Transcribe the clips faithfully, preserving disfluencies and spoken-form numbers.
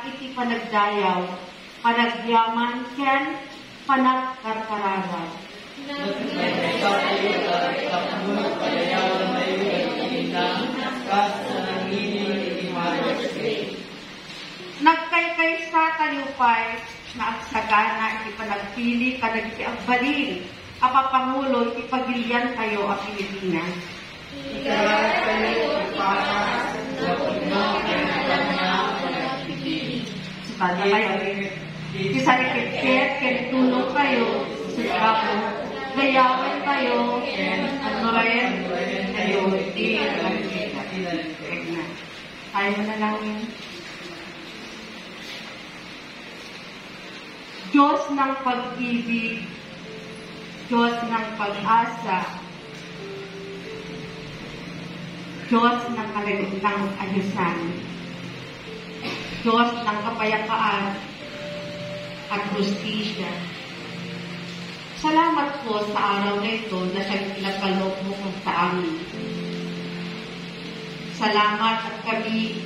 iti panagdayaw, panagyaman ken panagkarkararan. Nagkaykaysa talupay na agsagana iti panagpili kadag iti agbalin, apapangulo iti pagilian kayo a Pilipinas. Sada kayo, iti sarikit-kit, ken tulog kayo, sikapo, gayawan kayo, ano rin, kayo, iti nagkikita. Tayo mo na lang yun. Diyos ng pag-ibig, Diyos ng pag-asa, Diyos ng kalagitang ayusan, Diyos ng kapayapaan at hustisya. Salamat po sa araw na ito na siyang pinagkaloob mo sa amin. Salamat at kami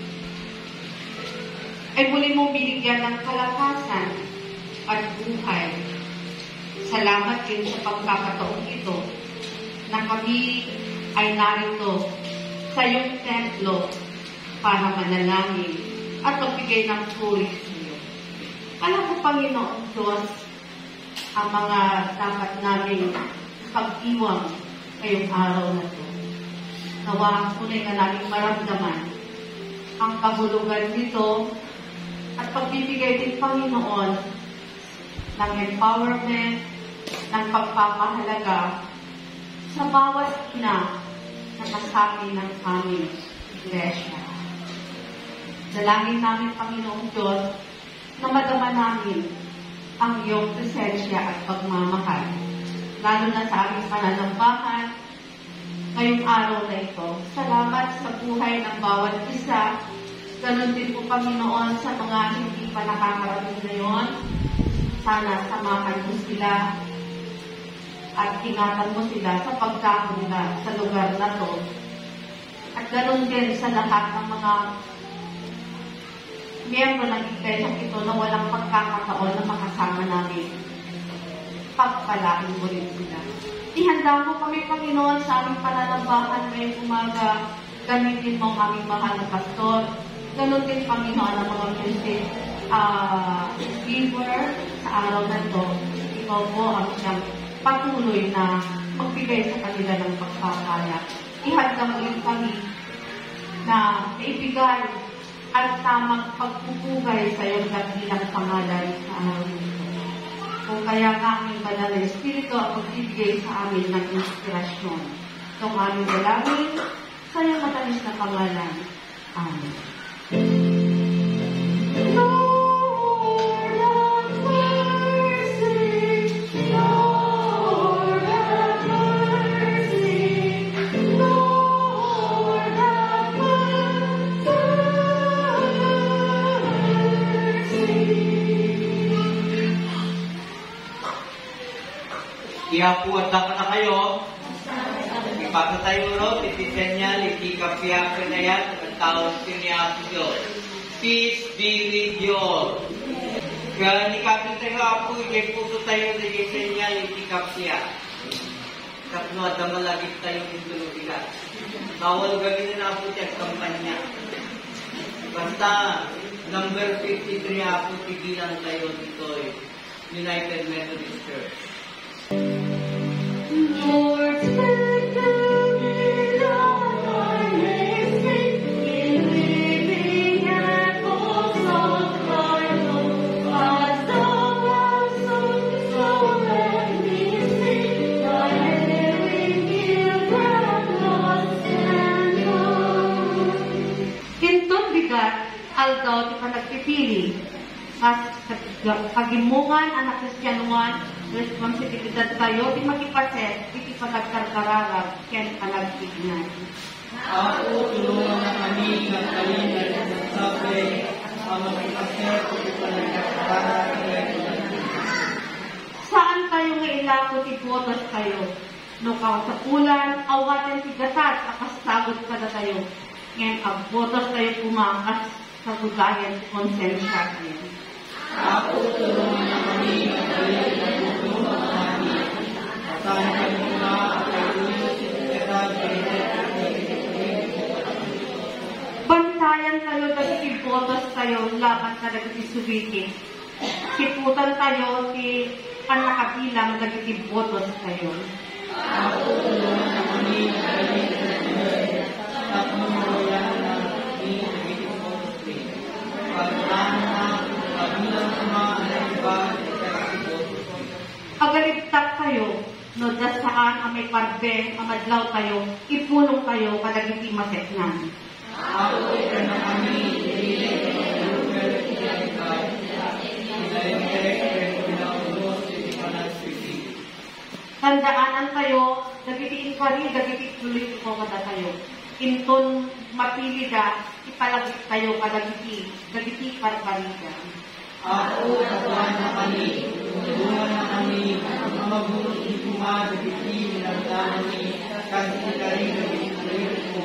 ay muli mong binigyan ng kalakasan at buhay. Salamat din sa pagkakataong ito na kami ay narito sa iyong templo para manalangin at magbigay ng puri sa iyo. Alam ko, Panginoon Diyos, ang mga dapat namin pag-iwang ngayong araw na ito. Nawa tunay na namin maramdaman ang kahulugan nito at pagbibigay din, Panginoon, ng empowerment, ng pagpapahalaga sa bawat ina na kasabi ng aming iglesia. Dalangin namin, Panginoong Diyos, na madama namin ang iyong presensya at pagmamahal, lalo na sa aming pananambahan ngayong araw na ito. Salamat sa buhay ng bawat isa. Ganon din po, Panginoon, sa mga hindi pa nakakarating ngayon. Sana samahan mo sila at ingatan mo sila sa pagdako nila sa lugar na to. At ganoon din sa lahat ng mga miyembro ng iglesia ito na walang pagkakataon na makasama namin. Pagpalain mo rin sila. Ihanda mo kami, Panginoon, sa aming pananambahan ngayong umaga. Gamitin mo ang aming mahal na pastor. Ganoon din, Panginoon, ang mga music uh, giver sa araw na ito. Ikaw po ang siyang patuloy na magbigay sa kanila ng pagpapala. Ihanda mo rin kami na maibigay at tamang pagpupugay sa iyong dakilang pangalan sa araw nito. Kung kaya ang aming banal na Espiritu ang magbibigay sa amin ng inspirasyon. Itong aming dalangin sa iyong matamis na pangalan. Amen. Ihapuat dapat na kayo. Ipagkatay mo ro, titisan niya, litikapya ka na yan, ang taon siniya sa Diyos. Peace be with you all. Kaya nikapin tayo apo, ikay puto tayo, titisan niya, litikapya. Kapno at damalagit tayo ng tulubigat. Bawal gawin na apo siya kampanya. Basta, number fifty-three apo, tigilan tayo dito, United Methodist Church. Lord, send the wind on our ways, in living apples of our hope. As the world so let me sing, thy living children lost and gone. Kintong bigat, aldaw di pa nagpipili. Mas kagimungan anak Kristyanuan, responsibilidad tayo di magipaset, di panagkarkararag, ken panagtignan. Ako, tulungan na kami ng kalinag ng sabi, ang magipaset o panagkarkararag. Saan kayo nga ilapot ibotos kayo? No kao sa pulan, awaten si gatat, akasagod ka na tayo. Ngayon, ang botos kayo pumakas, kagugayan, konsensya kayo. Ako, tulungan na kami, magaling na tulong ang kami. Asahan ka muna, at kalunin bantayan kayo dagiti botos tayo laban sa dagiti subitin. Kiputan tayo ti panakabilang dagiti botos tayo. Ako, tulungan na kami, magaling na tulong. At mamuyan na kami, dagiti botos tayo. Paglaan na, kabilang mga iba, dagiti botos tayo. Agaliptak kayo, no dasaan ang may parbe, ang madlaw tayo, ipulong kayo kadagiti masetnan. Ako, ika na kami, dili, lugar, ikalipay. Ilalimtek, pinaulos, ipanaswisi. Tandaanan kayo, dagiti inkwari, dagiti tuloy ko kada kayo. Inton mapilida, ipalagit kayo kadagiti, dagiti parbarida. Ako, katawan na kami, tulungan na kami, ang mabuti kuma, dagiti, nilamdaman ni, kasi kari, dagiti, ko,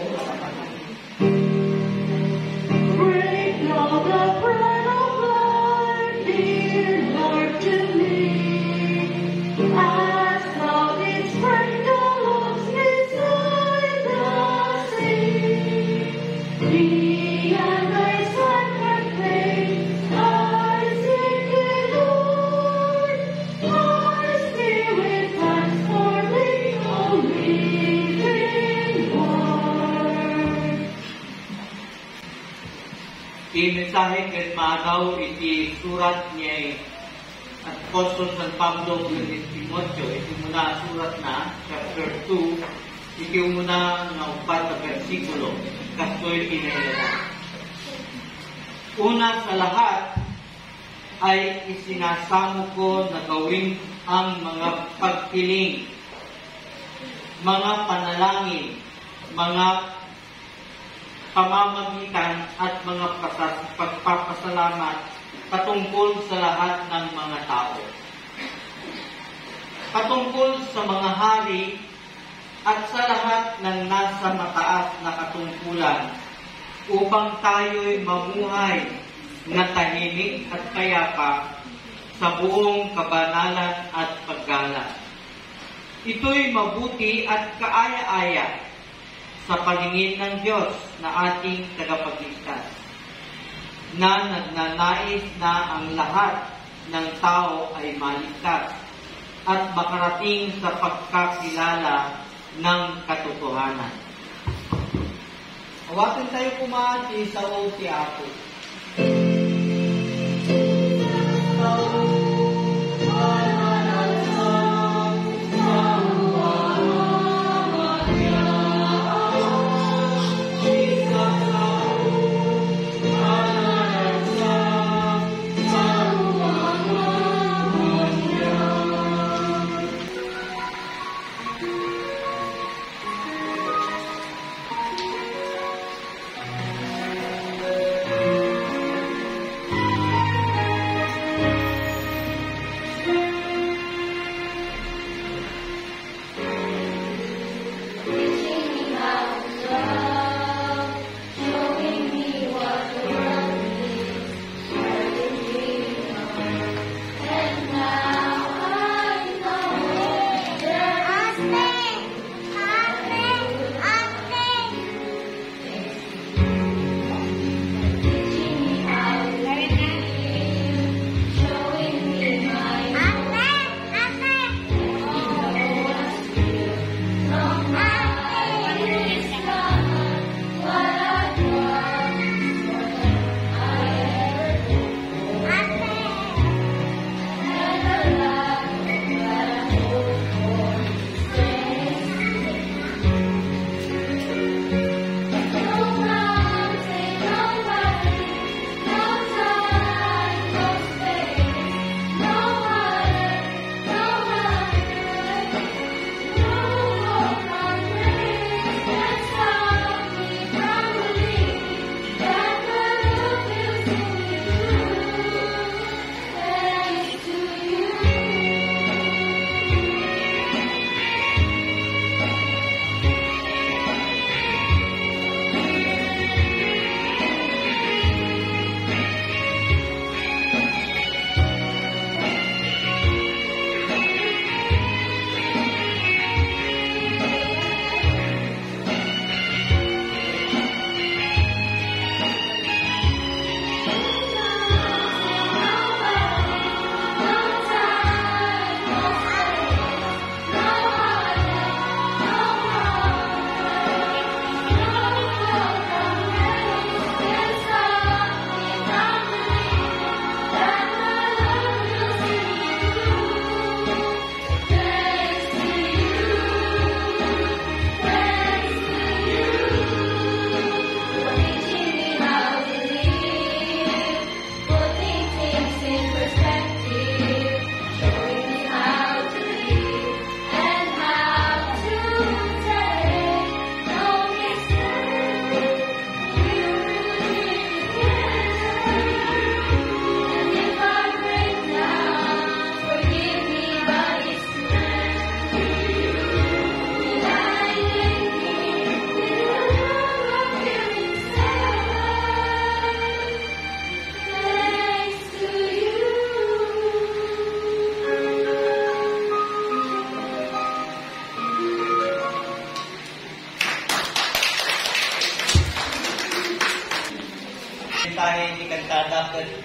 Break all the bread of life, dear Lord, to me. As thou didst break the loaves beside the sea. Me and thy sacrifice, I seek thee, Lord. My spirit thanks for thee, O living Lord. I-mensahe ket maadaw iti surat niya at Apostol San Pablo kay Timoteo, iti muna surat na, chapter two, iti muna nga upat na versikulo, kastoy pinailan. Una sa lahat ay isinasamo ko na gawin ang mga pagpiling, mga panalangin, mga pamamagitan at mga pasas, pagpapasalamat patungkol sa lahat ng mga tao. Patungkol sa mga hari at sa lahat ng nasa mataas na katungkulan upang tayo'y mamuhay na tahimik at kayapa sa buong kabanalan at paggalang. Ito'y mabuti at kaaya-aya sa paningin ng Diyos na ating tagapagligtas, na nagnanais na ang lahat ng tao ay maligtas at makarating sa pagkakilala ng katotohanan. Awatin tayo kumati sa o si Apo.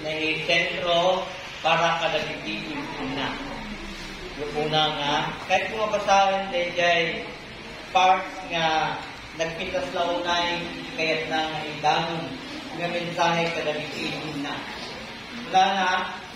na sentro para kadagiti na. Yung una nga, kahit mga basahin din dyan, parts nga nagpitas launay, kaya't na nga idamon, nga mensahe kadagiti na. Wala na,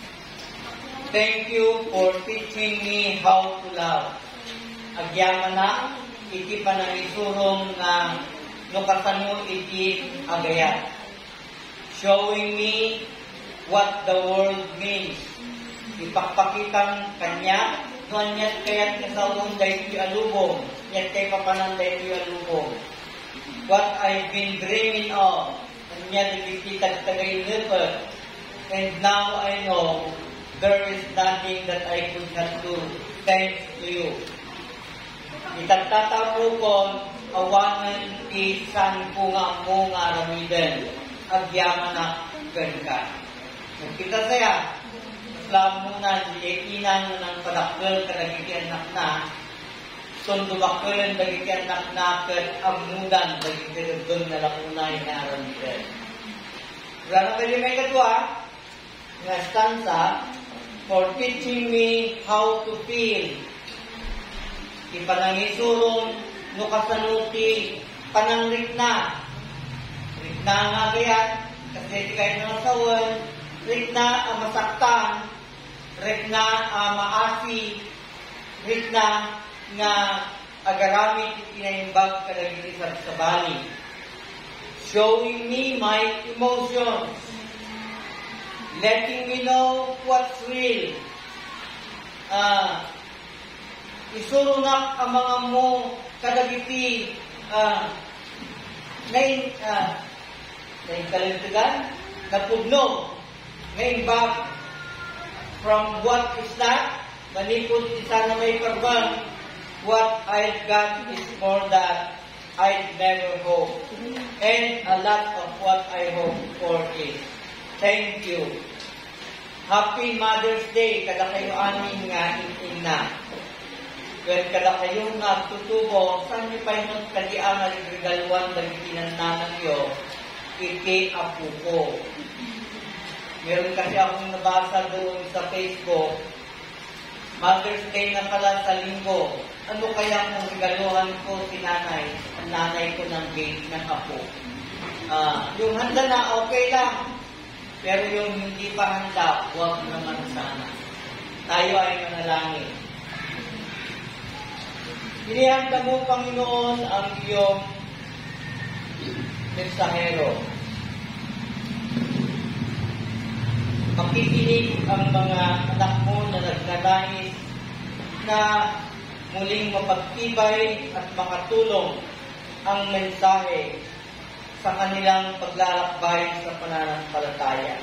thank you for teaching me how to love. Agyaman na, iti pa na isurong na nukasano iti agayat. Showing me what the world means. Ipakpakitang kanya, kanyat kaya't kasawang dahi iti alubong, yat kay papanang dahi iti alubong. What I've been dreaming of, kanya nagkikitag tagay nipot, and now I know there is nothing that I could not do thanks to you. Itatatapo ko awangan isan ko nga mo nga ramiden agyaman na ganka. Kita saya lamunan di inang ng padakkel kadagiti anak na sundo bakkelan dagiti anak na ket amudan dagiti dun na lamunay na ramiden. Rana kali may kadua nga stanza for teaching me how to feel. Ipanangisurong no kasanuti panangrikna. Rikna nga gayat, kasi di kayo ng asawan. Rikna ang masaktan. Rikna ang maasi. Rikna nga agaramit itinaimbag kadagiti sa sabali. Showing me my emotions. Letting me know what's real. Ah, uh, isurunak ang mga mo kadagiti uh, ngayon uh, ngayon kalintigan napudno ngayon back from what is not manipod isa na may parbang what I've got is more that I'd never hope and a lot of what I hope for is thank you. Happy Mother's Day kada kayo aning nga ina. When kada kayong nagtutubo, saan niyo pa yung kadiang nagregaluan ng kinananan niyo, iti apo ko. Meron kasi akong nabasa doon sa Facebook, Mother's Day na pala sa linggo. Ano kaya kung regaluhan ko si nanay, ang nanay ko ng gate ng apo? Uh, yung handa na, okay lang. Pero yung hindi pa handa, huwag naman sana. Tayo ay manalangin. Inihanda mo, Panginoon, ang iyong mensahero. Makikinig ang mga anak mo na nagnanais na muling mapagtibay at makatulong ang mensahe sa kanilang paglalakbay sa pananampalataya.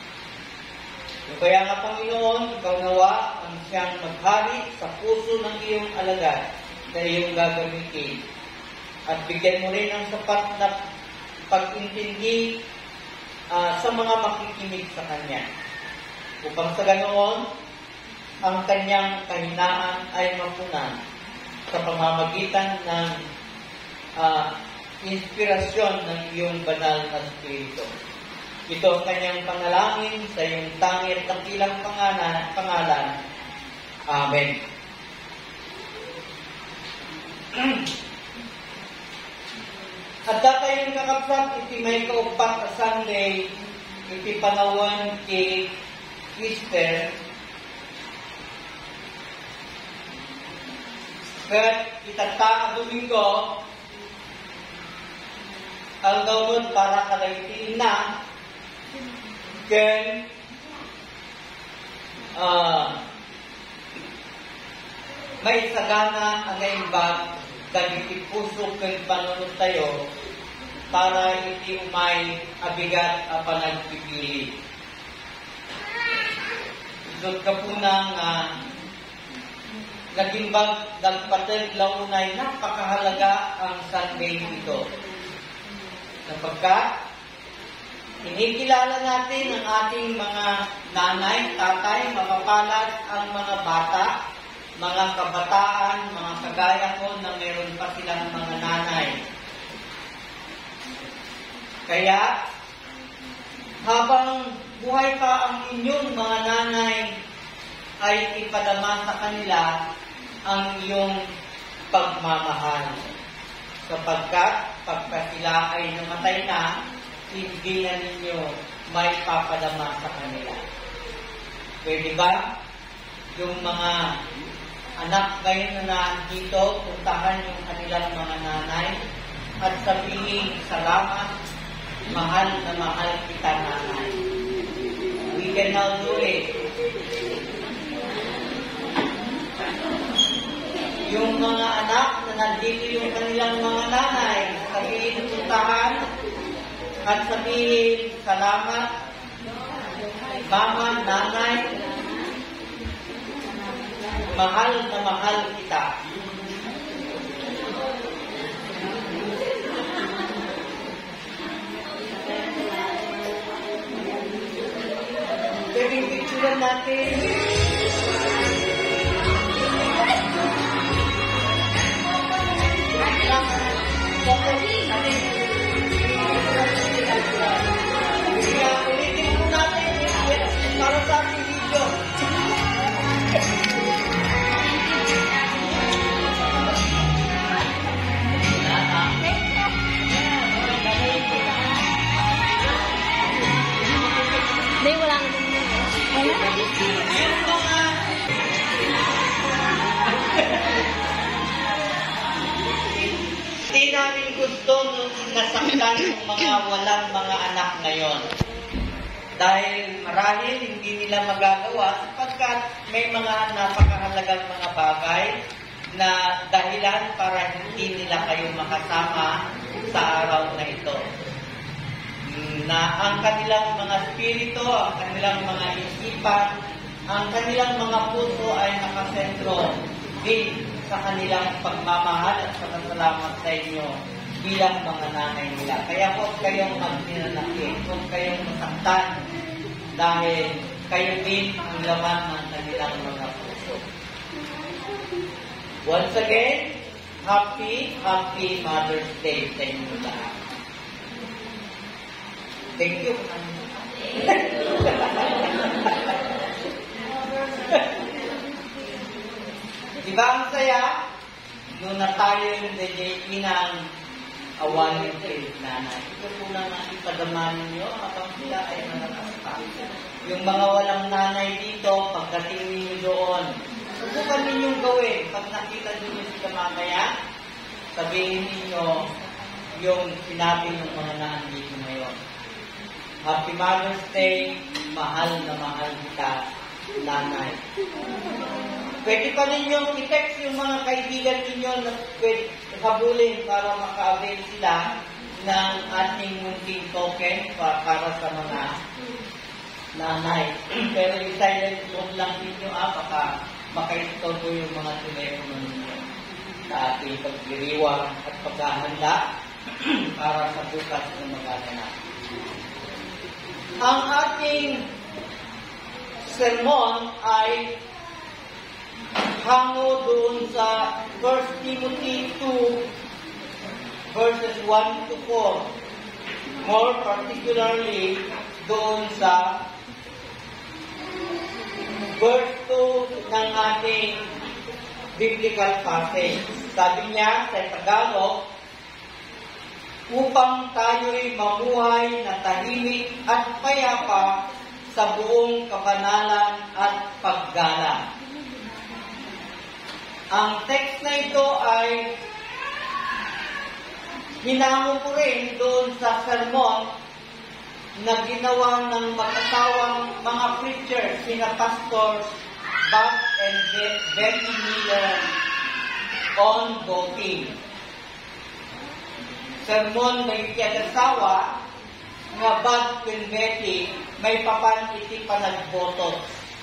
Kaya nga, Panginoon, ikaw nawa ang siyang maghari sa puso ng iyong alagad na iyong gagamitin. At bigyan mo rin ng sapat na pag-intindi uh, sa mga makikinig sa Kanya. Upang sa ganoon, ang Kanyang kahinaan ay mapunan sa pamamagitan ng uh, inspirasyon ng iyong banal na Espiritu. Ito ang Kanyang panalangin sa iyong tanging at dakilang pangalan, pangalan. Amen. At datayong kakapsat, iti may kaupat na Sunday, iti panawan kay Easter. Kat itata Domingo, ang daunod para kalagtiin na, ken uh, may sagana ang imbag dagiti puso ken panunod tayo para iti umay abigat a panagpipili. Isot ka po nang uh, nagimbag nagpatid launay napakahalaga ang Sunday ito. Sapagkat kinikilala natin ang ating mga nanay, tatay, mapapalad ang mga bata, mga kabataan, mga kagaya ko na meron pa silang mga nanay. Kaya, habang buhay pa ang inyong mga nanay, ay ipadama sa kanila ang iyong pagmamahal. Sapagkat pagka sila ay namatay na, hindi na ninyo may papadama sa kanila. Pwede ba? Yung mga anak ngayon na nandito, puntahan yung kanilang mga nanay at sabihin, salamat, mahal na mahal kita nanay. We can now do it. Yung mga anak na nandito yung kanilang mga nanay, sabihin puntahan at sabihin, salamat, mama, nanay, mahal na mahal kita. Pwedeng picturean natin. Kaya ulitin po natin para sa ating video. Hindi, wala naman yun. Yung mga hindi namin gusto nung nasaktan yung mga walang mga anak ngayon. Dahil marahil hindi nila magagawa sapagkat may mga napakahalagang mga bagay na dahilan para hindi nila kayo makasama sa araw na ito. Na ang kanilang mga spirito, ang kanilang mga isipan, ang kanilang mga puso ay nakasentro din sa kanilang pagmamahal at pasasalamat sa inyo bilang mga nanay nila. Kaya huwag kayong magninanakit, huwag kayong masaktan dahil kayo din ang laman ng kanilang mga puso. Once again, happy, happy Mother's Day sa inyo lahat. Thank you. Diba ang saya? Noon na tayo yung D J P ng awanin kay nanay. Ito po na ipadama ninyo habang sila ay mananasta. Yung mga walang nanay dito, pagdating ninyo doon, subukan ninyong gawin. Pag nakita ninyo sila mamaya, sabihin ninyo yung sinabi ng mga nandito ngayon. Happy Mother's Day, mahal na mahal kita, nanay. Pwede pa ninyong i-text yung mga kaibigan ninyo na pwede habulin para maka-avail sila ng ating munting token para, para sa mga nanay. Pero i-silent mode lang ninyo ah, baka makaistorbo yung mga telepono ninyo sa ating pagdiriwang at paghahanda para sa bukas na magaganap. Ang ating sermon ay hango doon sa First Timothy two, verses one to four. More particularly, doon sa verse two ng ating biblical passage. Sabi niya sa Tagalog, upang tayo'y mamuhay na tahimik at payapa sa buong kabanalan at paggalang. Ang text na ito ay hinango ko rin doon sa sermon na ginawa ng mag-asawang mga preachers, sina Pastor Bob and Betty Miller on voting. Sermon na ikiyag-asawa nga Bob and Betty may papan iti panagboto.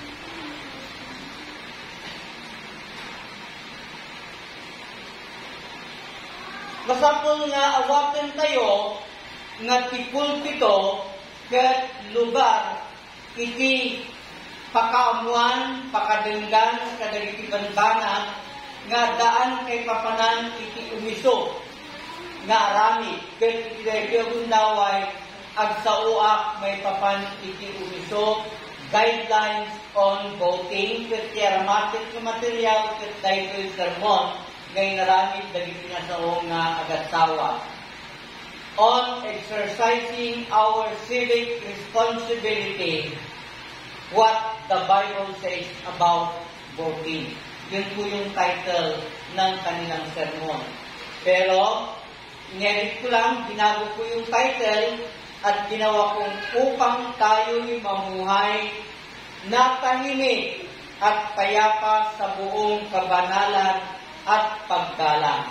Masapol nga awaten tayo nga tipulpito ket lugar iti pakaamuan, pakadenggan, kadagitibanbanan nga daan kay papanan iti umiso nga arami ket iti dayagundaway ag sa uak may papan iti umiso guidelines on voting ket tiaramatik nga material ket daytoy sermon ngay naramid dagiti nasaong nga agatsawa on exercising our civic responsibility, what the Bible says about voting. Yun po yung title ng kanilang sermon. Pero, inedit ko lang, binago ko yung title at ginawa kong upang tayo'y mamuhay na tahimik at payapa sa buong kabanalan at paggalang.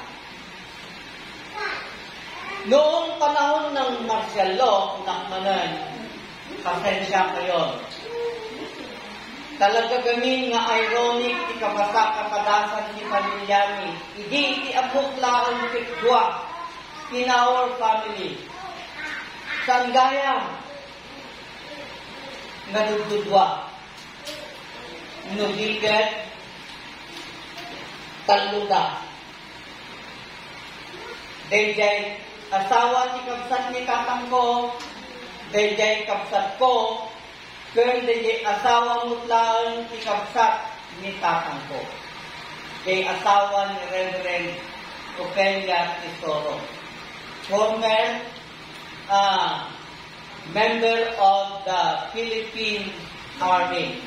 Noong panahon ng martial law, kunakmanan, pasensya kayo. Talaga gamin nga ironic, ikabasa kapadasan ni pamilyami. Hindi iti abot laang pitwa in our family. Saan gaya? Nadududwa. Nudigat, taluda. Dayjay, asawa ti kabsat ni tatang ko, dayjay kabsat ko, kaya dayjay asawa mutlaan ti kabsat ni tatang ko. Kay asawa ni Reverend Ofelia Tesoro, former uh, member of the Philippine Army.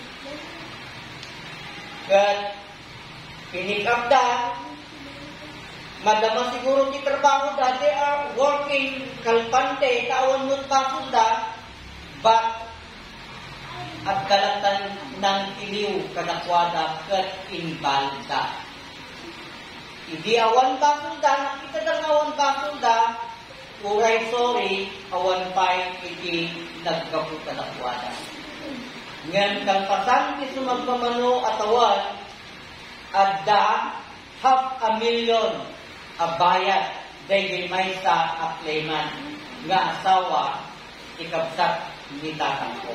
Kaya pinikap da, madama siguro ti trabaho da, they are working kalpante, taon nun pasod da, but at kalatan ng tiliw kadakwada kat inbalda. Idi awan pasod da, nakita da awan pasod da, uray sorry, awan pa'y iti nagkapu kadakwada. Ngayon kalpasan ti sumagpamano at awan, adda half a million abayat dahil may sa aklayman nga asawa ikabsat ni tatang ko.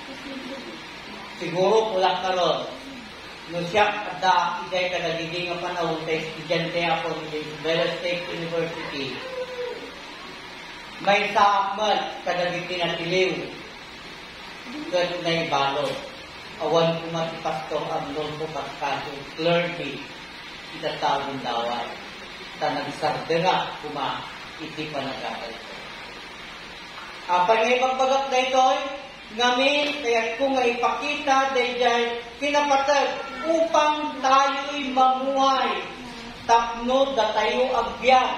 Siguro pulak karon no siya adda iday kadagidi nga panahon sa estudyante ako ni Isabela State University. May sa akmat kadagiti na tiliw kat na ibalo. Awan ko matipastor ang lon ko kaskaso clergy itatawin daway. Ta nagsardera kuma iti panagakal ko. Apa ngay pagbagat na ito'y ngamin kaya kung nga ipakita dayjay kinapatag upang tayo'y mamuhay tapno da tayo agbyag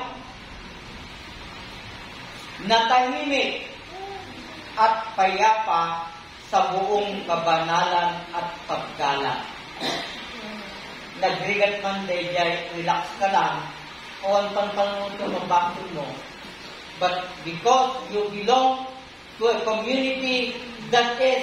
na tahimik at payapa sa buong kabanalan at paggalang. Nagrigat man dayjay, relax ka lang, o ang pangpangon ko mabakot mo. But because you belong to a community that is,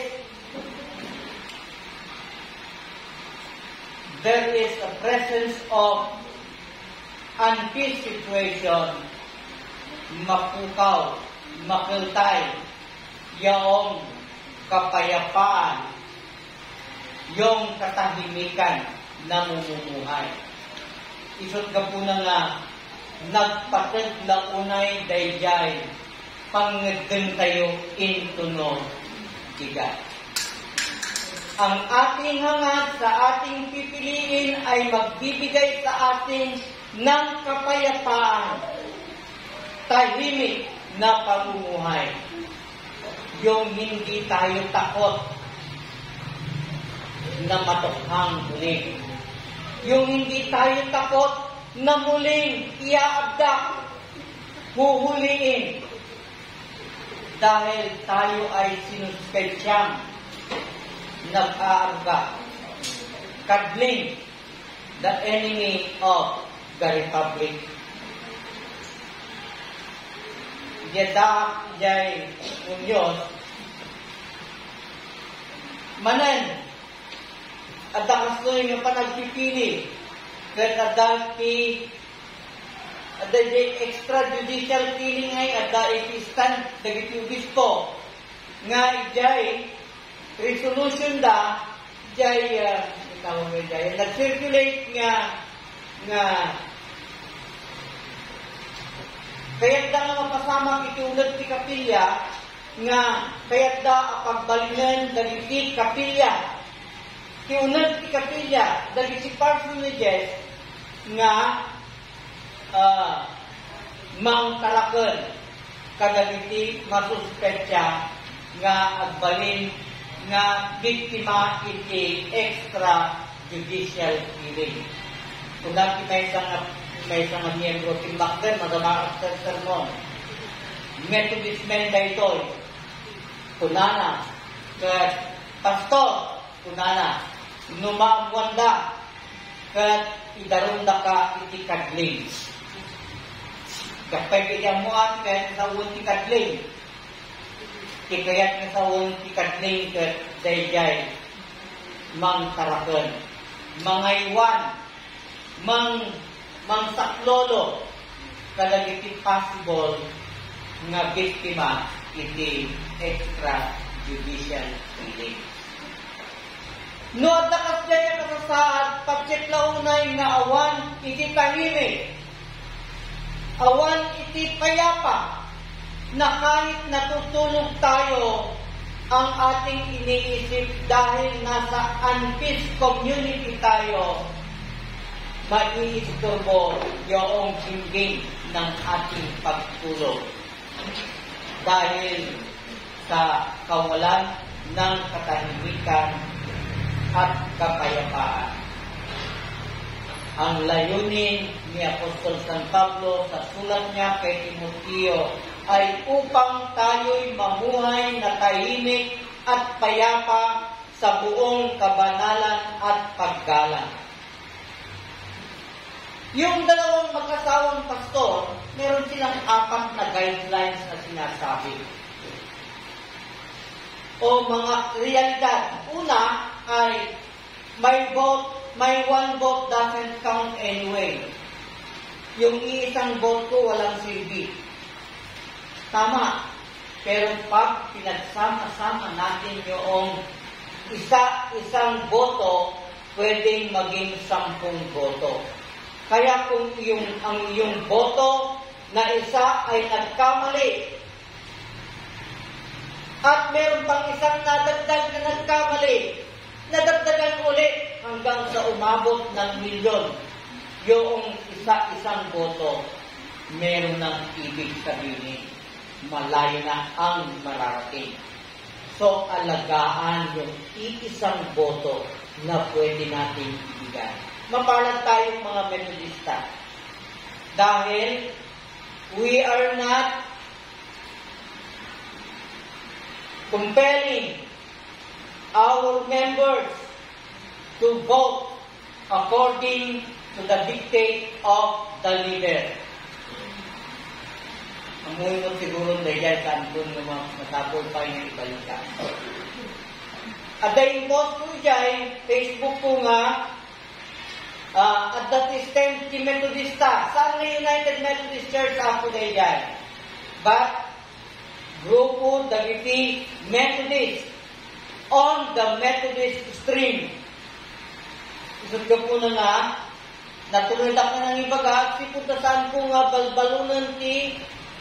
there is a presence of unpeace situation, mapukaw, makiltay, yaong kapayapaan, yung katahimikan na mumumuhay. Isot ka po na nga, nagpatid na unay dayjay, pangagdan tayo intuno bigat. Ang ating hangad sa ating pipiliin ay magbibigay sa atin ng kapayapaan, tahimik na pamumuhay. Yung hindi tayo takot na matukhang muling. Yung hindi tayo takot na muling iaabdak, huhuliin. Dahil tayo ay sinusketsyang nag-aarga, kadling the enemy of the Republic. Yada jay unyos manan ada kasoy nga panagpipili ket ada ti ada jay extrajudicial killing ay ada ipistan dagiti obispo nga jay resolution da jay uh, tawag nga jay nag-circulate nga nga kaya da nga mapasama iti ulat ti kapilya nga kayat da apagbalingan dagiti kapilya. Kiunag ti kapilya dagiti personages nga uh, mangtalaken kadagiti masuspetsya nga agbalin nga biktima iti extrajudicial killing. Kung dati may isang may isang miyembro timbakden, madama after sermon. Methodist men daytoy. Kunana, kat pastor, kunana, numaamwanda, kat idarunda ka iti kadling. Kapag iyamuan, kat sawon ti kadling. Kikayat nga sawon ti kadling, kat dayjay, mang taraken, mangaywan, mang mang saklolo, kadagiti possible nga biktima iti extrajudicial killing. No at nakasdaya kasasaad, pagkit launay nga awan iti tahimik, awan iti payapa, na kahit natutulog tayo, ang ating iniisip dahil nasa unpeace community tayo, maiisturbo yung singging ng ating pagtulog dahil sa kawalan ng katahimikan at kapayapaan. Ang layunin ni Apostol San Pablo sa sulat niya kay Timoteo ay upang tayo'y mamuhay na tahimik at payapa sa buong kabanalan at paggalang. Yung dalawang mag-asawang pastor, meron silang apat na guidelines na sinasabi. O mga realidad. Una ay may vote, may one vote doesn't count anyway. Yung iisang vote ko walang silbi. Tama. Pero pag pinagsama-sama natin yung isa-isang boto, pwedeng maging sampung boto. Kaya kung yung, ang iyong boto na isa ay nagkamali at meron pang isang nadagdag na nagkamali, nadagdagan ulit hanggang sa umabot ng milyon, yung isa-isang boto, meron ng ibig sabihin, malayo na ang mararating. So, alagaan yung iisang boto na pwede natin ibigay. Mapalad tayong mga Methodista. Dahil we are not compelling our members to vote according to the dictate of the leader. Amoy mo siguro dahil sa andun ng mga matapol pa yung ibalikan. At dahil post ko dyan, Facebook ko nga, Uh, at that is time, si Methodista. Saan na United Methodist Church ako dahil dyan? But, grupo dagiti Methodist on the Methodist stream. Isod ka po na nga, natuloy na ka ng ibagat, si putasan ko nga balbalunan ti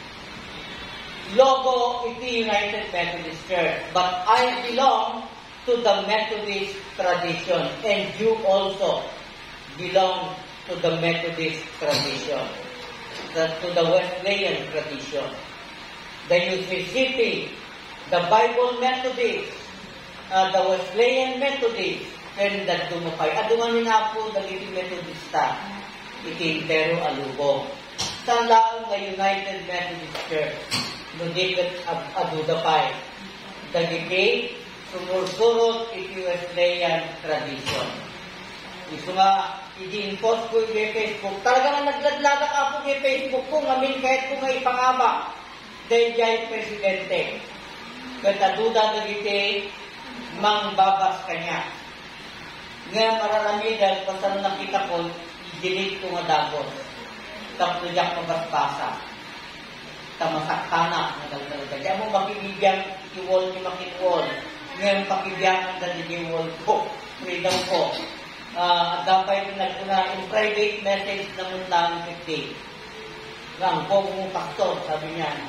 logo iti United Methodist Church. But I belong to the Methodist tradition, and you also belong to the Methodist tradition, the, to the Wesleyan tradition. The Mississippi, the Bible Methodist, uh, the Wesleyan Methodist, and the Dumapay. Aduman na po dagiti Methodista, iti Pero Alubong. Sa laong na United Methodist Church, nudikot adudapay. Dagiti, sumursurot iti Wesleyan tradition. Gusto nga, i-impose ko yung Facebook. Talaga nga nagladladak ako yung Facebook ko, ngamin kahit ko nga ipangama. Dahil dyan presidente. Kataduda na dito, mang babas kanya. Ngayon mararami dahil pasal nakita ko, i-delete ko nga dagos. Tapos dyan mabaspasa. Tamasaktanak na talaga. Diyan mo makibigyan, i-wall ni makin-wall. Ngayon pakibigyan ang daliging wall ko. Freedom ko. Uh, at dapat yung nagpuna yung private message na muntaan fifty. Lang po kung pastor, sabi niya,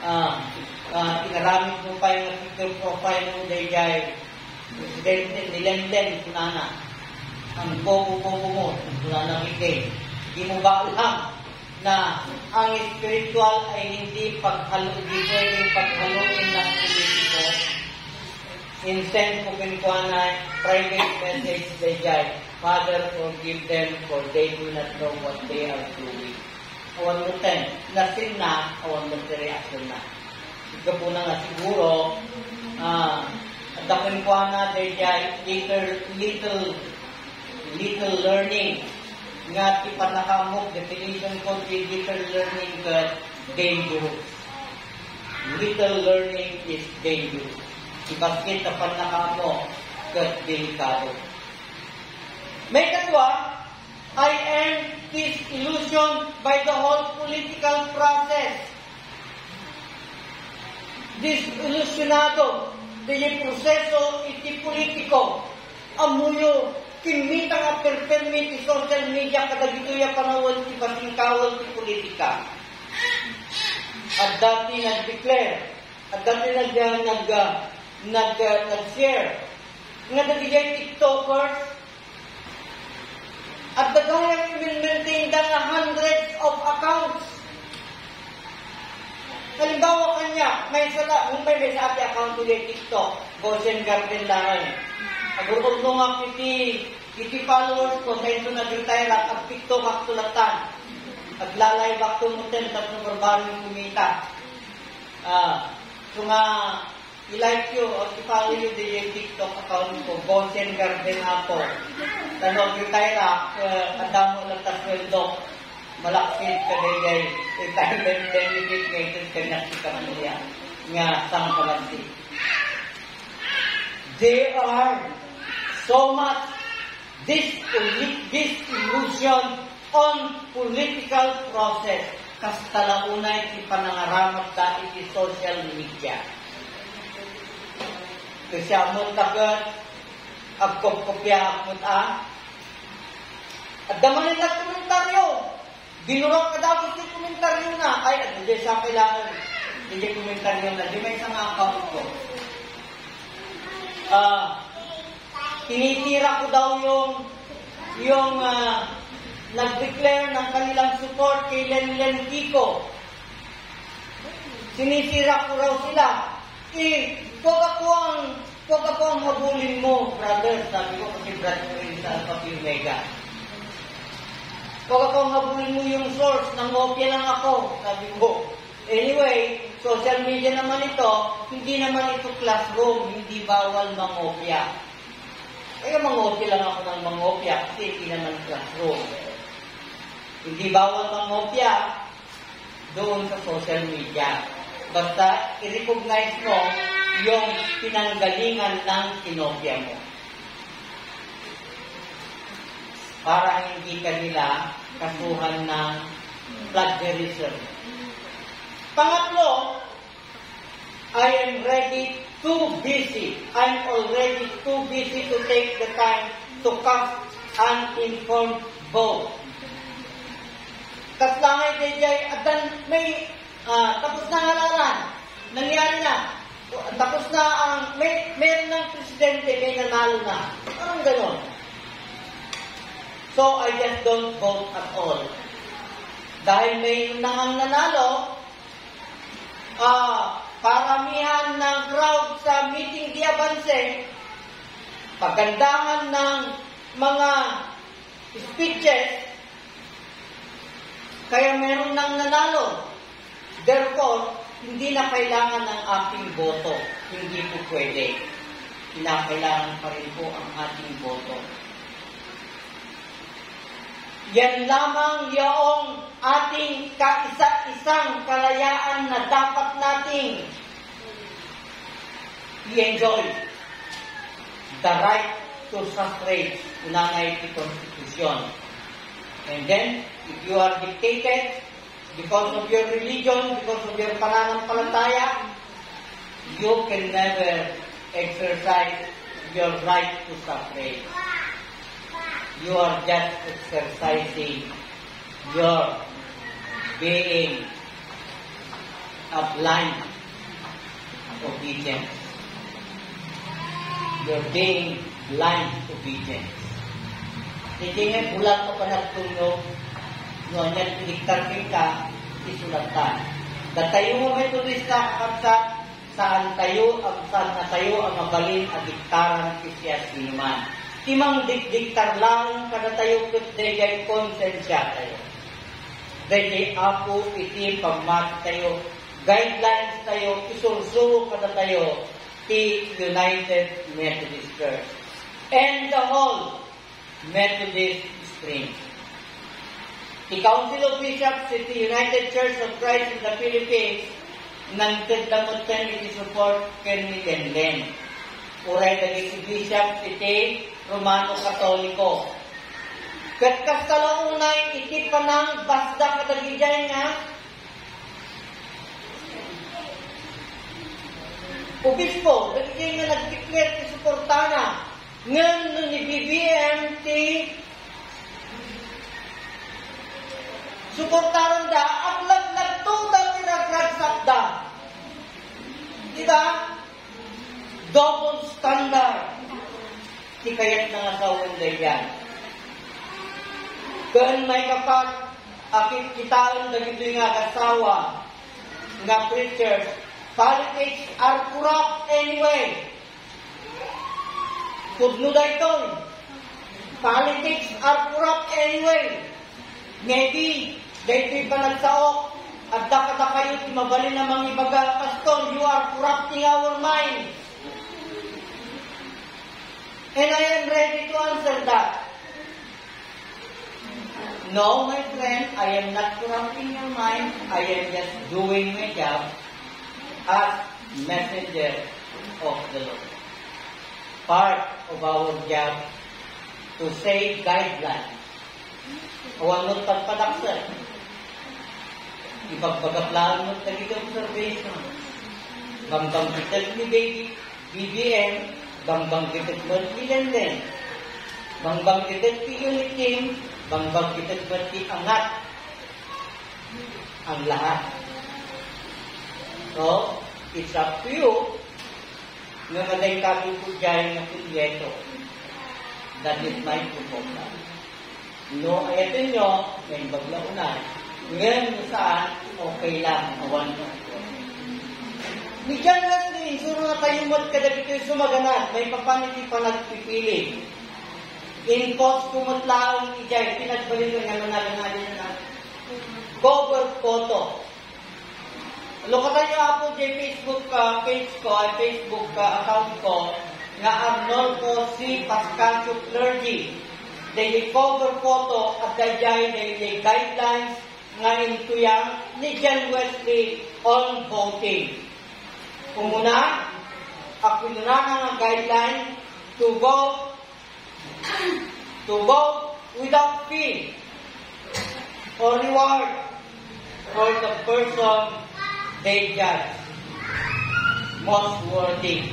ah, ah, inaramit mo pa yung Twitter profile mo dayjay presidente ni Lenden Sunana. Ang bobo-bobo mo, Sunana Miguel. Di mo ba alam na ang spiritual ay hindi paghalo, hindi pwedeng paghaluin ng politiko? Insend mo pinikuanay, private message dayjay, Father, forgive them for they do not know what they are doing. Awan mo ten, nasin na, awan mo ten reaction na. Ika po na nga siguro, ah, at ang pinikuana dayjay, little, little, little learning. Nga ti panakamok, definition ko di little learning ka dangerous. Little learning is dangerous. Ibagkit na panakamok ka delikado. May katwa, I earned this illusion by the whole political process. This ilusionado, the proseso iti politiko, amuyo, kinmitang at perpermit ti social media kadagito ya panawal ti pasingkawal ti politika. At dati nag-declare, at dati nag, nag, nag, nag-share, nga nagigay tiktokers, at dagayang i-maintain na hundreds of accounts. Halimbawa kanya, may sala, kung may may sa ati account ulit TikTok, Goshen Garden lang. Agurot mo nga iti, iti followers ko, sa ito nag-retire at TikTok at sulatan. At lalay back to motel, tapos na barbaring kumita. Ah, kung nga, i-like you or i-follow you di yung TikTok account ko, Goshen Garden ako. Tanong retire at uh, adamo lang tasweldo. Malaksit ka dayay, retirement benefit ngayon kanya si Kamilya nga sang kalansi. They are so much this, this illusion on political process. Kastalaunay ti panangaramat dahil ti social media. Kasi amon tagat, agkopkopya akot ah. At daman nila komentaryo. Binurok ka daw sa komentaryo na. Ay, at hindi siya kailangan. Hindi komentaryo na. Di may isang account ko. Ah, uh, tinitira ko daw yung yung uh, nag-declare ng kanilang support kay Lenlen Kiko. Sinisira ko raw sila. Eh, huwag ako ang huwag ako ang habulin mo, brother. Sabi ko kasi brother rin sa Papir Mega. Huwag ako ang habulin mo yung source. Nangopya lang ako. Sabi ko. Anyway, social media naman ito, hindi naman ito classroom, hindi bawal mangopya. Kaya mangopya lang ako ng mangopya kasi hindi naman classroom. Hindi bawal mangopya doon sa social media. Basta i-recognize mo yung pinanggalingan ng kinopya mo. Para hindi kanila kasuhan ng plagiarism. Pangatlo, I am ready, too busy. I'm already too busy to take the time to cast an informed vote. Kaslangay dayjay, at dan may uh, tapos na halalan. Nangyari na. Tapos na ang, may, meron ng presidente, may nanalo na. Parang ganon. So, I just don't vote at all. Dahil may nang nanalo, uh, paramihan ng crowd sa meeting di Abanse, pagandahan ng mga speeches, kaya meron nang nanalo. Therefore, hindi na kailangan ng ating boto. Hindi po pwede. Kinakailangan pa rin po ang ating boto. Yan lamang yung ating kaisa-isang kalayaan na dapat nating i-enjoy. The right to suffrage, unangay the Constitution. And then, if you are dictated because of your religion, because of your pananampalataya, you can never exercise your right to suffrage. You are just exercising your being a blind obedience. You're being blind obedience. Hindi nga ulang ka pa nagtulog, no, niyan piniktarkin ka, isulatan. Datayo mo Methodist na kakabsat, saan tayo, saan na tayo ang mabalin at diktaran kisiyas inuman. Timang dikdiktar lang kada tayo ket dayay konsensya tayo. Dayay apo iti pagmat tayo, guidelines tayo, isursuro kada tayo ti United Methodist Church and the whole Methodist Spring. The Council of Bishops at the United Church of Christ in the Philippines nang tagdamutan iti support ken ni Denlen. Uray dagiti si Bishop iti Romano Katoliko. Ket kastalaunay iti panang basda kadagijay nga obispo, dagijay nga nag-declare ti suportana ngan ni B B M ti suportaran da aglag nagtunggal ti ragragsakda. Diba? Double standard. Di kayat na asawang dayan. Kung may kapat, akit kitaan dagito nga kasawa, nga preachers, politics are corrupt anyway. Kudno da ito. Politics are corrupt anyway. Maybe, dahil pa nagsaok, at dakata kayo, timabalin na mga ibaga, Pastor, you are corrupting our mind. And I am ready to answer that. No, my friend, I am not corrupting your mind. I am just doing my job as messenger of the Lord. Part of our job to say guidelines. Awan mo pagpadaksan. Ipagpagaplaan mo tagit observation. Bambang kitag ni baby, B B M, bambang kitag mo ni Lenden. Bambang kitag ti unit team, bambang kitag mo ti angat. Ang lahat. So, it's up to you nga maday kami po dyan na pilyeto. That is my proposal. No, ayatin nyo, may baglaunan. Ngayon saan, okay lang, awan mo. Ni John Wesley, suro na tayo mo't kadagito'y sumaganat, may papaniti pa nagpipili. In post kumot lang, ijay, pinagbalik nga nanalo-nalo na cover photo. Lukatan nyo ako dyan Facebook uh, page ko, ay Facebook uh, account ko, nga Arnoldo C. Pascasio Clergy. Dahil cover photo at dayay dahil guidelines ngayon ito yang ni John Wesley on voting. Kung muna, ako na nga guideline to vote to vote without fee or reward for the person they judge most worthy.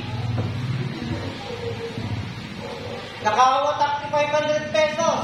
Nakawatak ni five hundred pesos.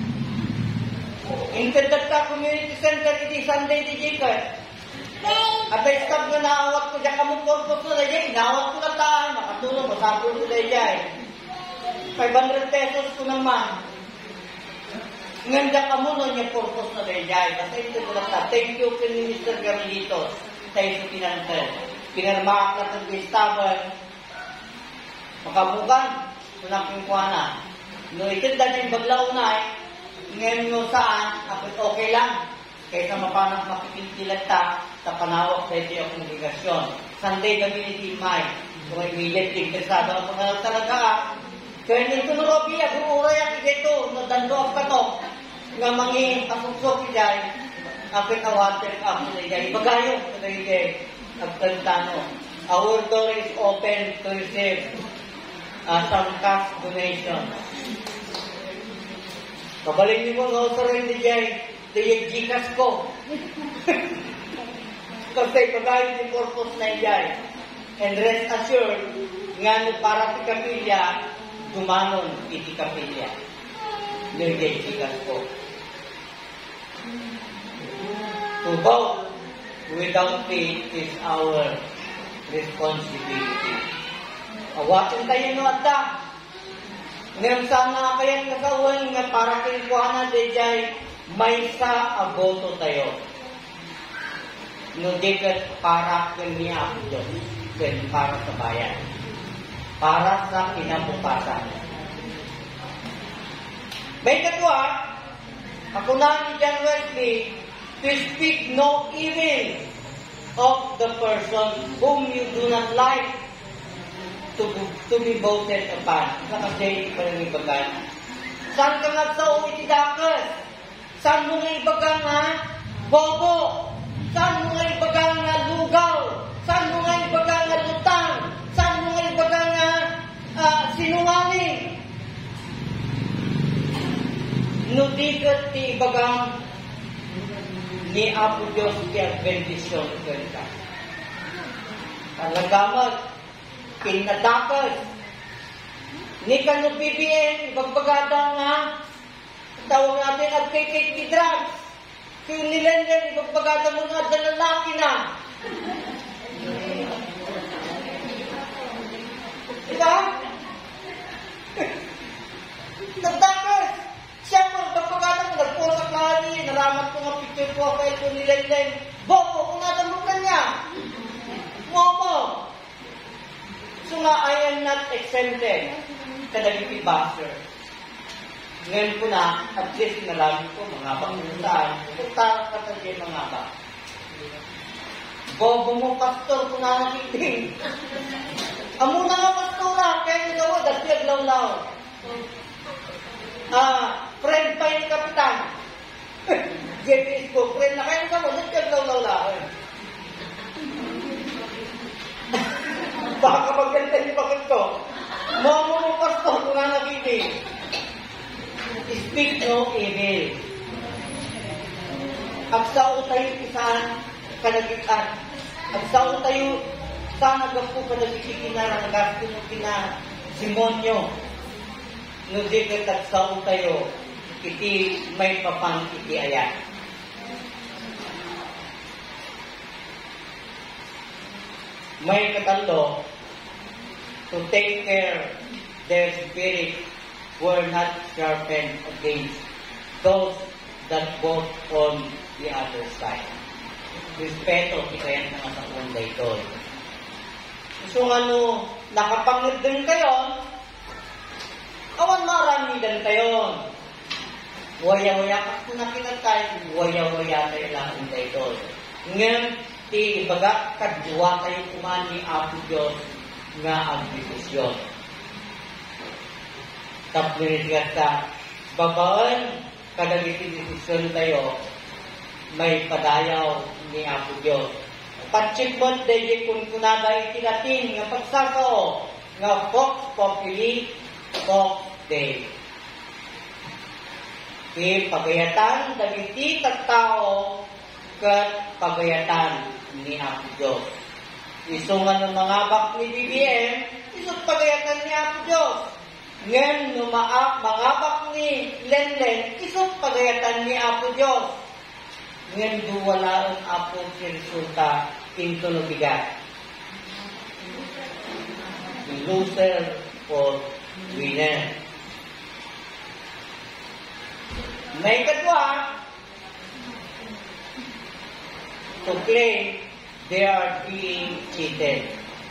Intended ka community center iti Sunday di Jikat. At ay stab nga naawat ko dyan kamong purpose na dyan. Naawat ko na taan. Makatulong, masapol ko na dyan. five hundred pesos ko naman. Ngayon dyan ka muna niya purpose na dyan. Kasi ito ko na ta. Thank you kay Minister Garlitos. Tayo sa pinantal. Pinarmaak na itong listaban. Makabukan. Tunang kingkuana. No, itinda din baglaw na eh. Ngayon nyo saan, okay lang. Kaysa mapanang makikitilat ta sa panawak sa ito yung komunikasyon. Sunday Community Mind. Kung immediately interesado ang pangalang talaga. Kaya nito na Robi, agururay ang ito, nadando ang kato. Nga mangi asuksok iday, apit awater ako na iday. Ibagayo sa iday, agtantano. Our door is open to receive uh, some cash donation. Kabalik niyo mo nga sa rin di jay, di Gcash ko. Kasi pagkain yung purpose na jay. And rest assured, nga para si kapilya, dumanon iti kapilya. Di Gcash ko. To vote without faith is our responsibility. Awatin tayo no ata. Ngayon sana kayan kakawan nga para kilikuana dayjay may sa aboto tayo. No dikat para kaniya ako Diyos. Ken para sa bayan. Para sa kinabukasan. May katwa, ako na ni John Wesley, to speak no evil of the person whom you do not like to, to be voted upon. Nakasay pa rin ibagan. Saan ka nga sa umitidakas? Saan mo nga ibagan nga bobo? Saan mo nga ibagan nga lugaw? Saan mo nga ibagan nga lutang? Saan mo nga ibagan nga uh, sinungaling? Nudikat ti ibagang ni Apo Diyos kaya bendisyon ka. Talagamat, pinadakas, ni kanubibien, ibagbagada nga, tawag natin at kay kay drugs. Kaya nilenden, ibagbagada mo nga, dalalaki na. Diba? Nagdakas! Siyempre, pagpagatan ko, nagpuro sa klari, naramat ko nga picture ko, kaya ko nilenden. Bobo, kung natamukan niya. Momo. So nga, I am not exempted. Kadagiti baser. Ngayon ko na, at least nalaman ko, mga pangunasan. Kutara ka talaga mga ba. Bobo mo, pastor, kung nanakiting. Amo na nga, pastora, kaya nagawa, dati aglaw-law. Ah, friend pa yung kapitan. J P S ko, friend na kayo sa mo, dati aglaw-law. Baka magkanta ni bakit ko. Mamo mo, pastor, kung nanakiting. Speak no evil. Agsao tayo isaan kanagitan. Agsao tayo sana gapo kanagitin na nagasto mo kina simonyo. No diket agsao tayo iti may papang iti ayat. May katalo to take care their spirit were not sharpened against those that walk on the other side. Respeto, ikayan na sa unday doon. So ano, nakapangit din kayo, awan marami din kayo. Waya-waya, kung nakinatay, waya-waya tayo lang unday doon. Ngayon, ti ibaga, kadwa kayo kuman ni Apo Diyos nga ang desisyon. Tapos sa babaan, kadagiti desisyon tayo, may padayaw ni Apo Diyos. Patsikbot dahil kung kunada itinatin nga pagsakao nga Vox Populi, Vox Dei. Ipagayatan dagiti tattao kat pagayatan ni Apo Diyos. Isungan ng mga bak ni B B M, isot pagayatan ni Apo Diyos. Ngayon, numaap, mangabak ni Lenlen, isot pagayatan ni Apo Diyos. Ngayon, duwala ang Apo resulta into nubigat. Loser or winner. May katwa, to claim they are being cheated.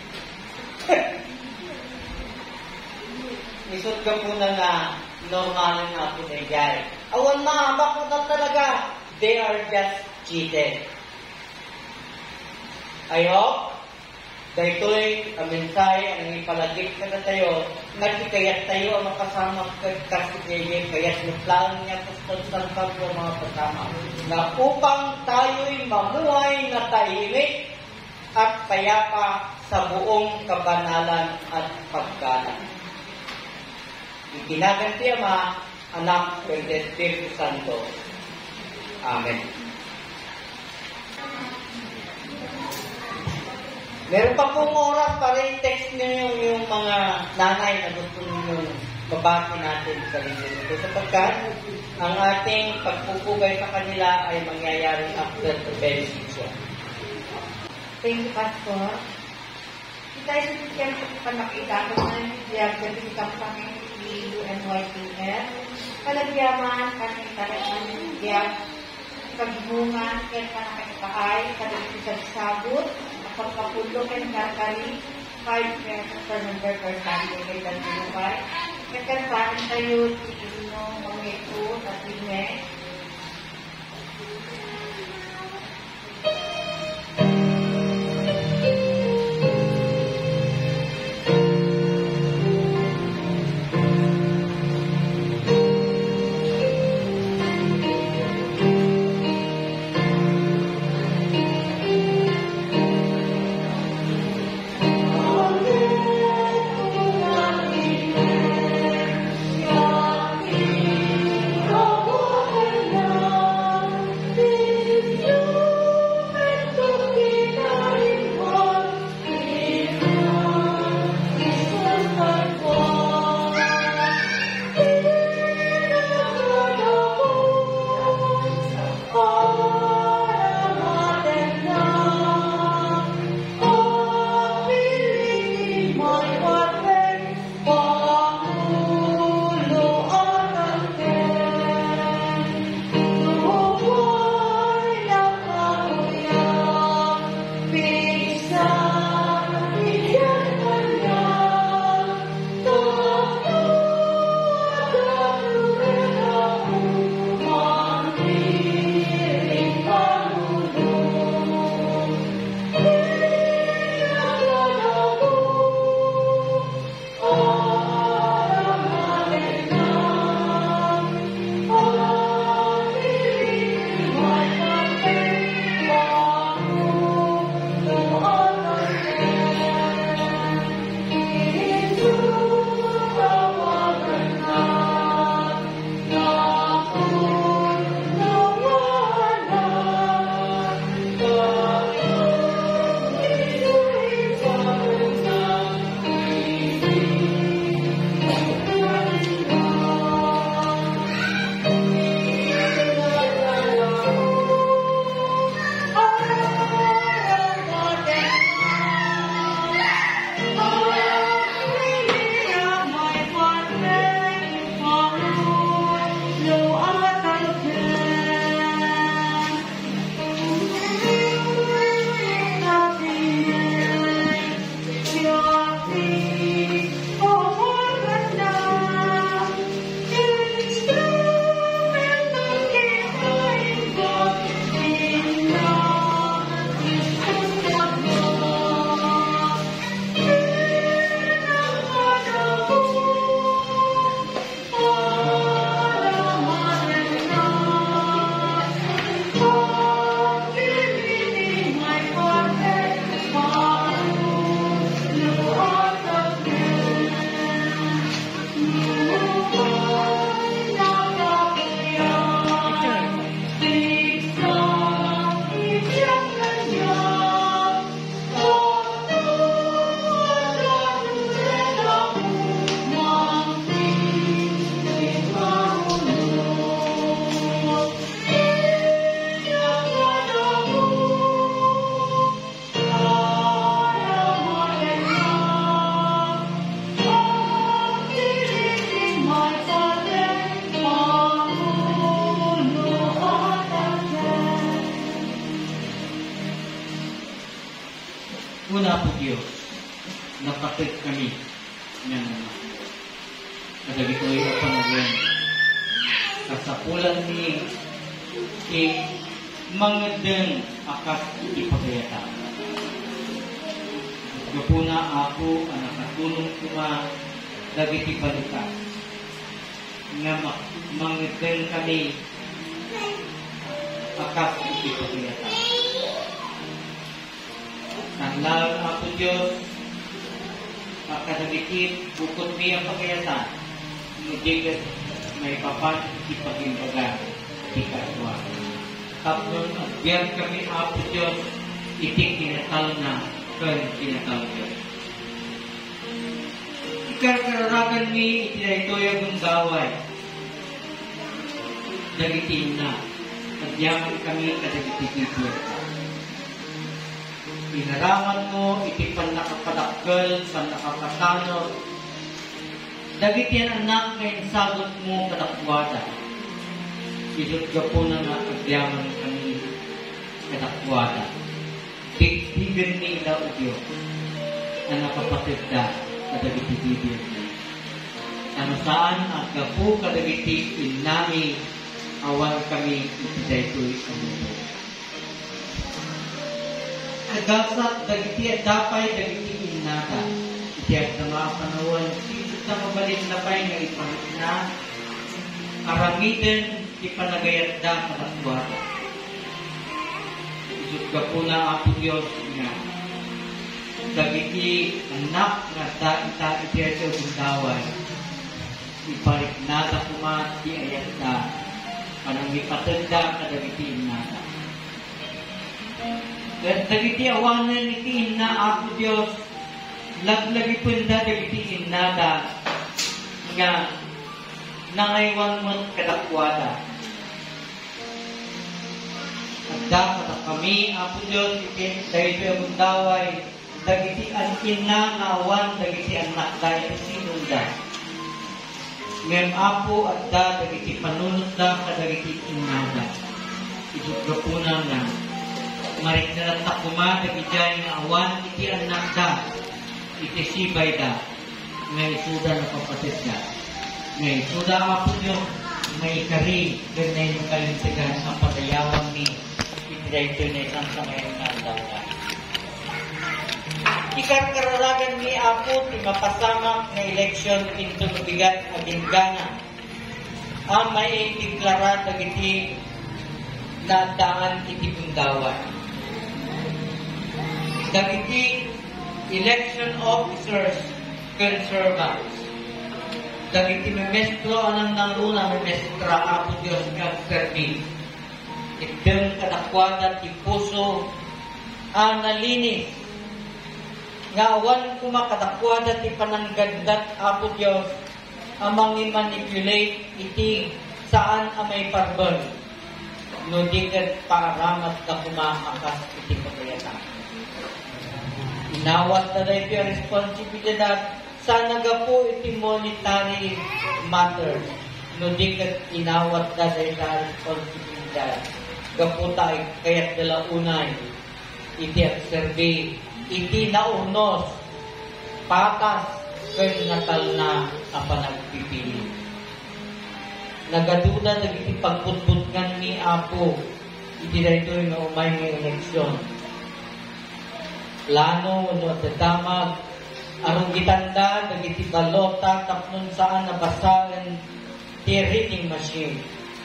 Isot ka po na na normal na po na jay. Awan mahaba po na talaga. They are just cheated. I hope dahito'y amensay ang ipalagig ka na tayo nagkikayat tayo ang makasama kasi kaya kayat ng plano niya kustos ng pagpo mga kasama na upang tayo'y mamuhay na tahimik at payapa sa buong kabanalan at paggalang. Itinaganti Ama, Anak, and Espiritu Santo. Amen. Meron pa pong oras para i-text nyo yung, yung mga nanay na gusto nyo babati natin sa linggo nito. Sapagkat ang ating pagpupugay sa kanila ay mangyayari after the benediction. Thank you, Pastor. Kita isipin ko panakita ko na diag jadi kita kami di U N Y T F. Kalagyaman kami talagang diag kagbungan kaya panakitaay kada isa sabot pagkapulo kay nakari five pesos per member per Sunday kay Tanulay. Kaya saan tayo ino mga ito at ine. Una po Diyos, napakit kami ng kadagi ko ay panagyan. Kasapulan ni i mangedeng akas ipagayata. Gapuna ako ang nakatulong kuma dagiti balita nga mangedeng kami akas ipagayata. Nanglaw ako Diyos, makadagikit, bukod niya pagkayatan, mudigat may papan ipagimbaga, ikaswa. Tapos, biyan kami ako Diyos, itik tinatawag na, kan tinatawag Diyos. Ikararagan mi, itinaytoyag ng gaway, dagitin na, pagyaman kami kadagitin Diyos. Inaraman mo, iti pan nakapadakkel, pan nakakasano. Dagiti yan anak nga insagot mo kadakwada. Isot ka po na nga agyaman kami kadakwada. Tigtigan nila o Diyos na nakapatid ka kadagiti bibir mo. Ano saan ang gapu kadagiti inami awan kami itidaytoy sa mundo. Agasat dagiti at dapay dagiti innata. Iti at na mga panawan, sisot na mabalik na pa'y nga ipahit na aramiden ipanagayat da kadakwada. Isot ka po na Apo Diyos nga dagiti anak nga da ita iti at bundaway iparik nata kumati ayat da panang ipatenda kadagiti innata. Dagiti awanan iti inna Apo Diyos laglagi punda dagiti innata nga nangaywan mo kadakwada. Agda kata kami Apo Diyos iti dahil bundaway dagiti an inna nga awan dagiti anak dahil sinunda. Ngem Apo at da dagiti panunod da kadagiti innada. Isudra po na nga marik na takuma dagiti nga awan iti anak da iti sibay da nga isuda na kapatid da. Nga isuda Apo Diyos may kari ganay ng kalintigan ang patayawan ni iti dahito na isang sa ngayon na da. Ikarkararagan ni Apo ti mapasamak na eleksyon into mabigat aging gana. Ang may deklara dagiti nadaan iti bundawan. Dagiti election officers ken servants. Dagiti memestro anang nanguna memestra Apo Diyos nga serbi. Iteng kadakwada ti puso ang nalinis nga awan kumakadakwada ti pananggandat Apo Diyos amang i-manipulate iti saan amay parbel no di ket paaramat ka kumaakas iti pagayatan. Inawat na dahi iti responsibilidad sa nagapo iti monetary matters no di ket inawat na dahi iti responsibilidad gapo tayo kaya't dala unay iti at serbi iti naunos patas ken natal na ang panagpipili. Nagaduda dagiti pagputputngan ni Apo iti daytoy nga umay nga eleksyon. Lano no dadamag aron gitanda dagiti balota tapnon saan nabasaen ti reading machine.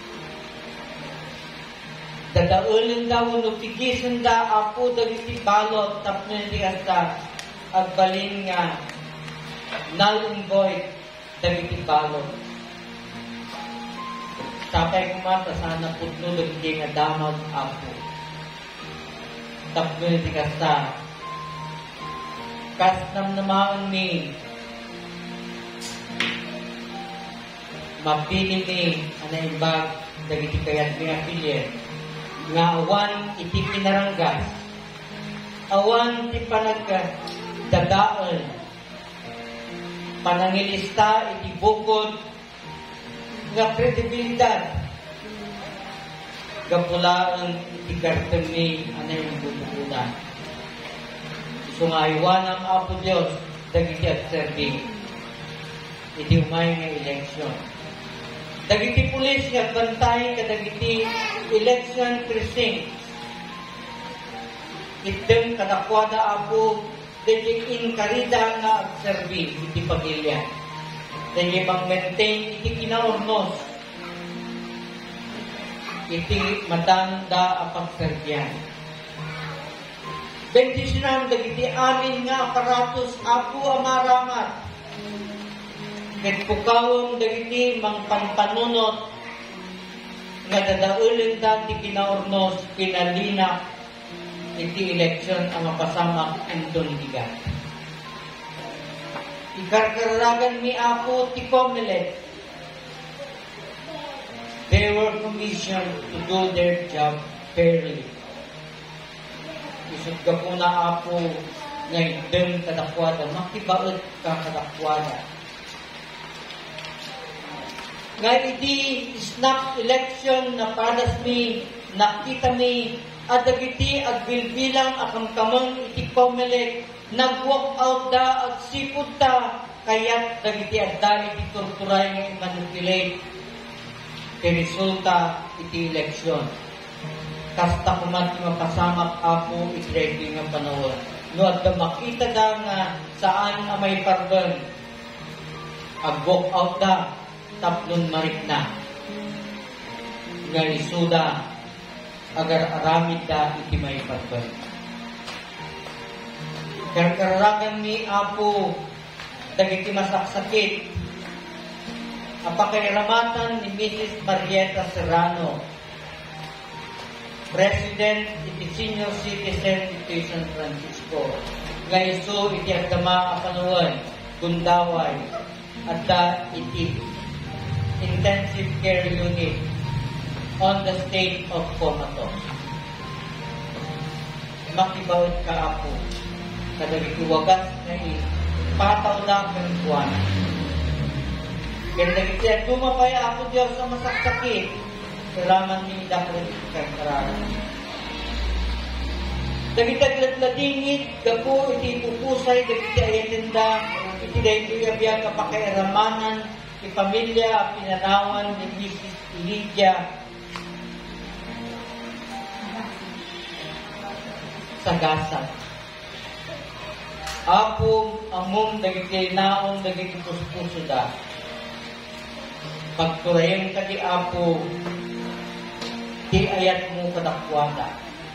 Dadaulen daw no pigisen da Apo dagiti balot tapno di asta agbalin nga null and void dagiti balot. Sapay kumata sana putno dagiti nga damag Apo. Tapno di asta kasnam naman mi mapili mi anay bag dagiti kayat mi apilyen nga awan iti pinaranggas, awan iti panagka dadaon, panangilista iti bukod nga kredibilidad, gapulaan iti kartemi anay ang bubukunan. So nga iwan ang Apo Diyos dagiti at serbi iti umay nga eleksyon. Dagiti pulis nga bantay kadagiti election precinct. Iteng kadakwada Apo dagiti inkarida nga agserbi iti pamilya. Dagiti pang-maintain iti kinaornos. Iti matanda ang pagserbiyan. Bendisyonan dagiti amin nga aparatus Apo amaramat. Ket pukawom dagiti mangpanpanunot nga dadaulen dati kinaornos pinalina iti eleksyon ang mapasamak andon digat. Ikarkaragan mi Apo ti Comelec. They were commissioned to do their job fairly. Isod ka po na apo ngay deng kadakwada, makibaot ka kadakwada. Ngay iti snap election na padas mi, nakita mi, at dagiti agbilbilang akam kamang iti Comelec, nag-walk out da at sipod ta, kaya't dagiti adda iti torturay nga manipulate, resulta iti eleksyon. Kasta kumat mapasamak ako iti nga panahon. No at makita da nga saan na may pardon, ag-walk out da, taplon marik na. Nga isuda, agar aramid da iti may pardon. Karkaragan ni Apo, dagiti masaksakit, apakairamatan ni Missus Marieta Serrano, President iti Senior Citizen iti San Francisco, nga iso iti agdama apanuan, Gundaway, at da iti Intensive Care Unit on the state of Comatos. Makibawit ka Apo, kadagiti wagas na ipataw na kang kuwan. Kaya dagiti at tumapay Apo Diyos sa masaksakit, kailangan ni dapat kang kararan. Dagiti agladladingit, gapo iti pupusay, dagiti ayatinda, iti dahil abiyang kapakairamanan, iti pamilya, pinanawan ni Missus Lydia Sagasa. Apo among dagiti naong dagiti puspuso da. Pagturayan ka di Apo, di ayat mo kadakwada.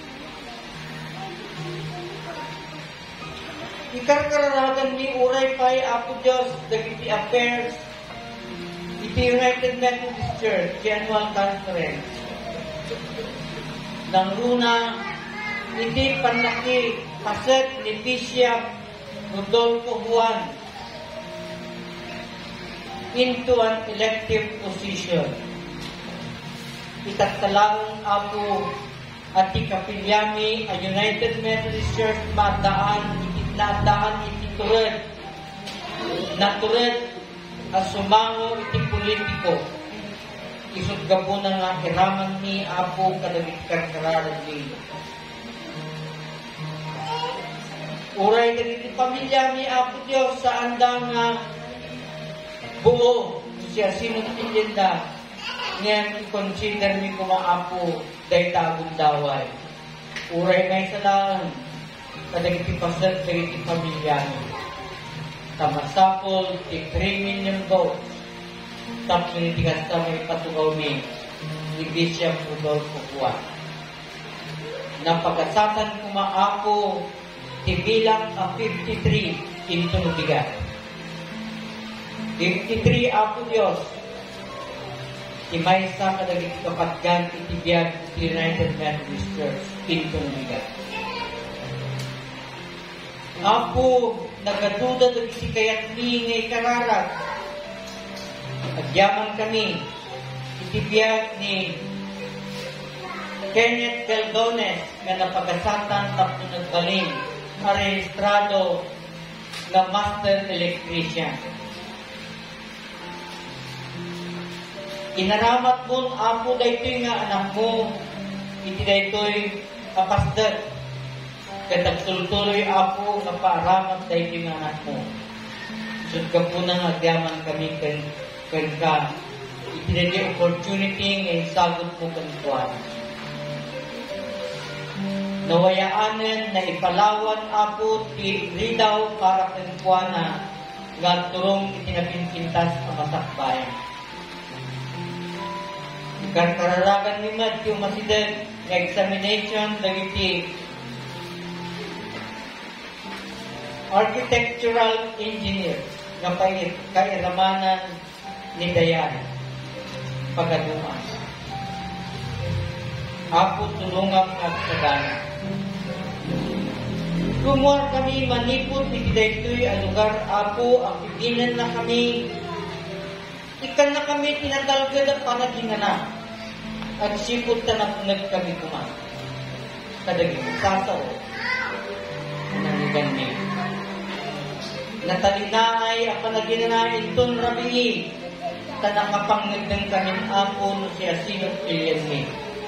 Ikarkararagan ni uray pa'y Apo Diyos, dagiti affairs, iti United Methodist Church, the annual conference. Nang runa, iti panaki, paset ni Bishop Rodolfo Juan into an elective position. Itatalaong Apo at ikapilyami a United Methodist Church madaan, ititladaan iti tured, na tured as sumango iti politiko. Isod gabo na nga hiraman ni Apo kadagit karkararan nilo. Uray dagiti pamilya mi Apo Dios sa andang nga buo siya sinutilin da ngayon i-consider mi kuma Apo day tagong daway. Uray ngay sa lang kadagiti pasat dagiti pamilya mi. Tamasapol ti three million votes. Tapos nitigas sa may patugaw ni ni Bishop Rodolfo Juan. Napagkasatan kuma Apo tibilang ang fifty-three kinitong bigat. fifty-three Apo Diyos, imay sa kadagit kapatgan itibiyag iti United Methodist Church kinitong bigat. Apo, nagaduda dagiti kayat mi ngay kararat. Agyaman kami, itibiyag ni Kenneth Galdones nga napagasatan tapos nagbaling rehistrado na master electrician. Inaramat mo Apo daytoy nga anak mo, iti daytoy kapasdat. Katagsultuloy Apo nga paaramat daytoy nga anak mo. Sud ka po nang agyaman kami kan kan ka. Iti daytoy opportunity nga isagot mo kanikuan. Nawayaanen na ipalawan Apo ti ridaw para kanikuana nga turong itinapinpintas ang masakbayan. Karkararagan ni Matthew Masiden nga examination dagiti architectural engineer nga kairamanan ni Dayan pagadumas. Apo tulungan at sagana. Kumuha kami manipot iti daytoy a lugar Apo ang piginan na kami. Ikan na kami tinadalgad at panagingana. At sipot na napunag kami kuman. Kadaging sasaw. gani. Natalinangay ang panaginanain ton rabi tanakapangagdang kanin apo no siya sino pilihan ni.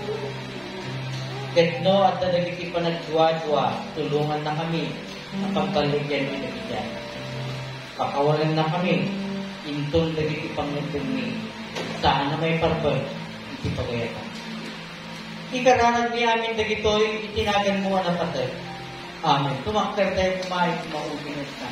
Ketno at nadagiti panagjuwa-juwa, tulungan na kami ang pagbaligyan ni Davidan. Pakawalan na kami, intong dagiti pangagdang ni. Saan na may parbag, iti pagayatan. Ikararag ni amin dagito, itinagan mo na patay. Amen. Tumakter tayo kumain, kumauginas na.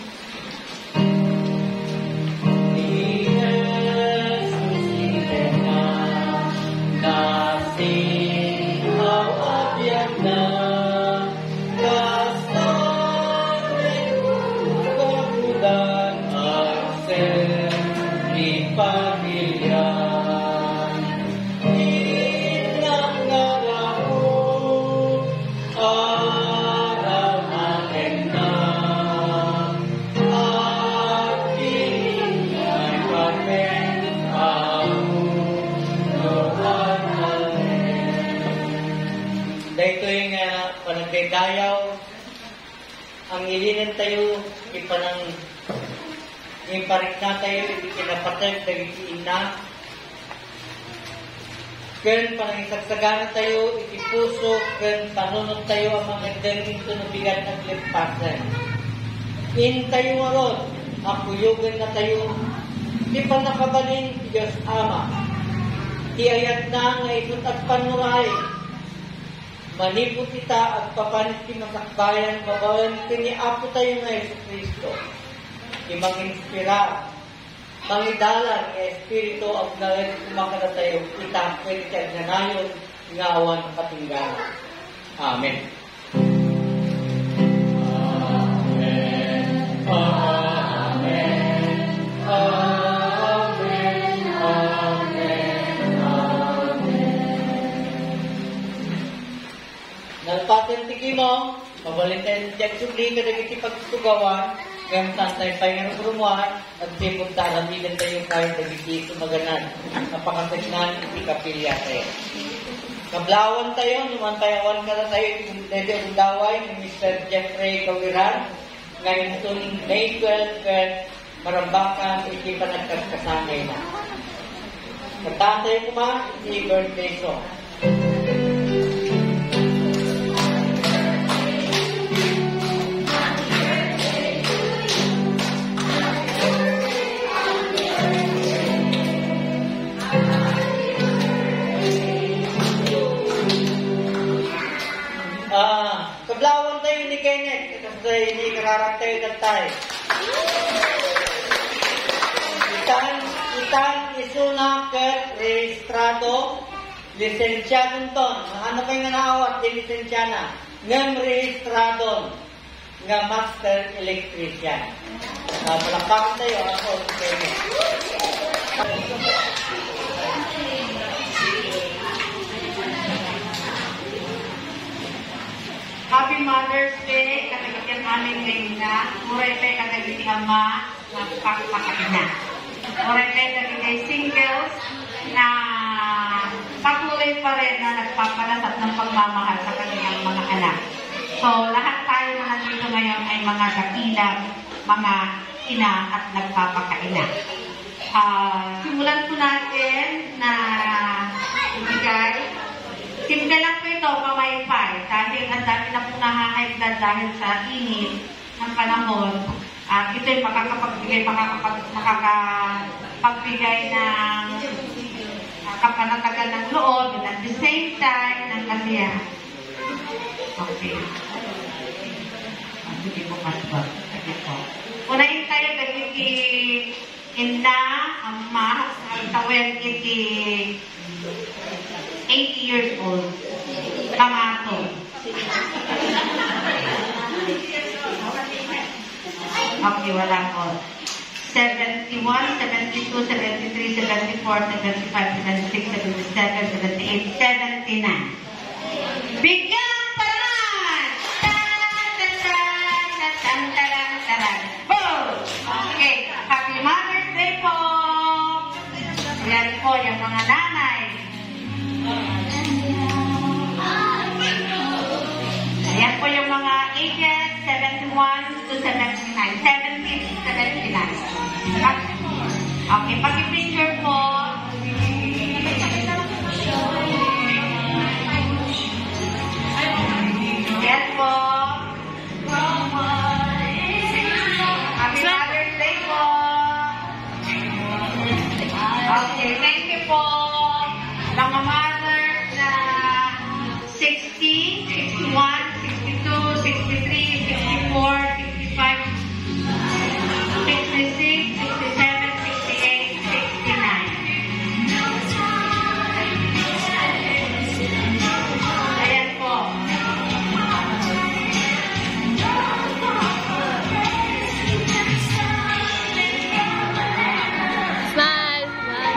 Dayaw ang ilinan tayo ipanang iparik na tayo ikinapatay dagiti ina ken panang isagsagana tayo ikipuso ken panunod tayo ang mga dengin tunubigan at limpasan in tayo maron akuyugan na tayo di pa nakabalin Diyos Ama iayat na nga isot at panuray manipot kita at papanit ti masakbayan babalan kini apo tayo nga Yesu Kristo. Di mag-inspira, mangidalan nga Espiritu ang nalang kumakana tayo kita pwede tayo nanayon nga awan katinggalan. Amen. Amen. Amen. Amen. Nagpatentiki mo, mabalintay ng Jack Subli, kadagiti pagsugawan, ngayong tantay pa yung rumuhan, at sipog taramigan tayo kahit dagiti sumaganan, napakasignan, iti kapilya tayo. Kablawan tayo, naman tayawan ka na tayo, iti dede ang daway ni Mister Jeffrey Kawiran, ngayon itong May twelfth, marambakan, iti panagkaskasanay na. Katantay ko ma, iti birthday song. Ah, kablawan tayo ni Kenneth kasi hindi kararap tayo tatay. Itan, itan isuna ket rehistrado lisensyadon ton. Ano kayo nga naawat di lisensyana? Ngem rehistradon nga master electrician. Ah, palakpakan tayo ako si Kenneth. Happy Mother's Day, katagitian amin ngayon na. Murete katagiti ama na pakpakaina. Murete katagiti singles na patuloy pa rin na nagpapalasat ng pagmamahal sa kanilang mga anak. So, lahat tayo na nandito ngayon ay mga dakilang, mga ina at nagpapakaina. Uh, simulan po natin na ibigay. Simple lang po ito, pamaypay. Dahil ang dami na po nahahigh blood dahil sa init ng panahon. At uh, ito'y makakapagbigay, makakapag, makakapagbigay ng uh, kapanatagan ng loob at the same time ng kasiyahan. Okay. Hindi po matbag. Unahin tayo dagiti inda, ama, ang tawag iti eighty years old. Kamato. Okay, wala ko. seventy-one, seventy-two, seventy-three, seventy-four, seventy-five, seventy-six, seventy-seven, seventy-eight, seventy-nine. Bigyan ang paran! Tan-tan-tan-tan-tan-tan-tan. Boom! Okay, Happy Mother's Day po! Yan po yung mga nanay. Ayan po yung mga ages, seven to twenty-nine. Okay, pag-picture po. Yan po. Happy Mother's Day po. Okay, thank you po. Mga mother na sixty, sixty-one, sixty-two, sixty-three, sixty-four, sixty-five, sixty-six, sixty-seven, sixty-eight, sixty-nine. Ayan po. Smile, smile.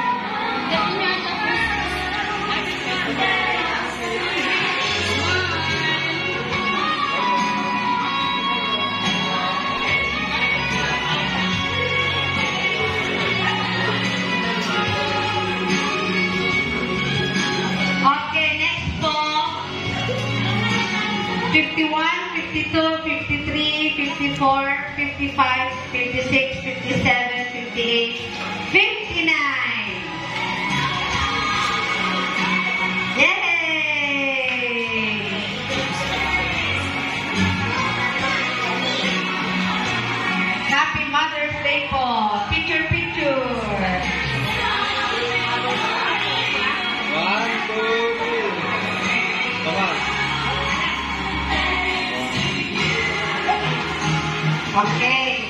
Okay, next po. fifty-one, fifty-two, fifty-three, fifty-four, fifty-five, fifty-six, fifty-seven, fifty-eight, fifty-nine. Yay! Happy Mother's Day po. Picture, picture. One, two, three. Come on. Okay.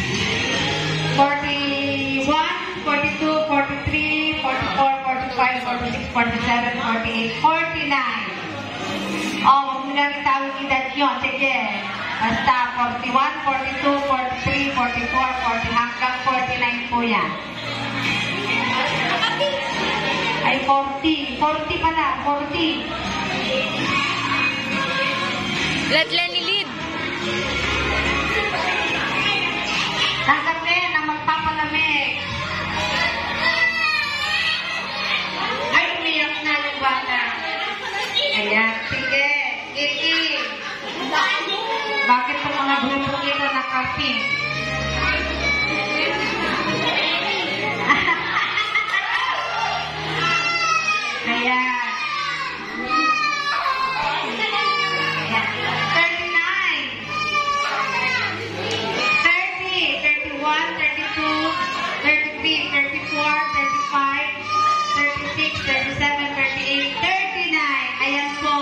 forty-one, forty-two, forty-three, forty-four, forty-five, forty-six, forty-seven, forty-eight, forty-nine. Oh, huwag mo lang itawag edad yun. Sige. Basta forty-one, forty-two, forty-three, forty-four, forty hanggang forty-nine po yan. Ay, forty. forty pala. forty. Let Lenny lead. Tanggapin na magpapalamig. Ay, umiyak na yung bata. Ayan, sige. Kiki. Bakit ang mga grupo kita nakapin? Ayan. Ayan. thirty-nine. thirty, thirty-one, thirty-two, thirty-three, thirty-four, thirty-five, thirty-six, thirty-seven, thirty-eight, thirty-nine. Ayan po.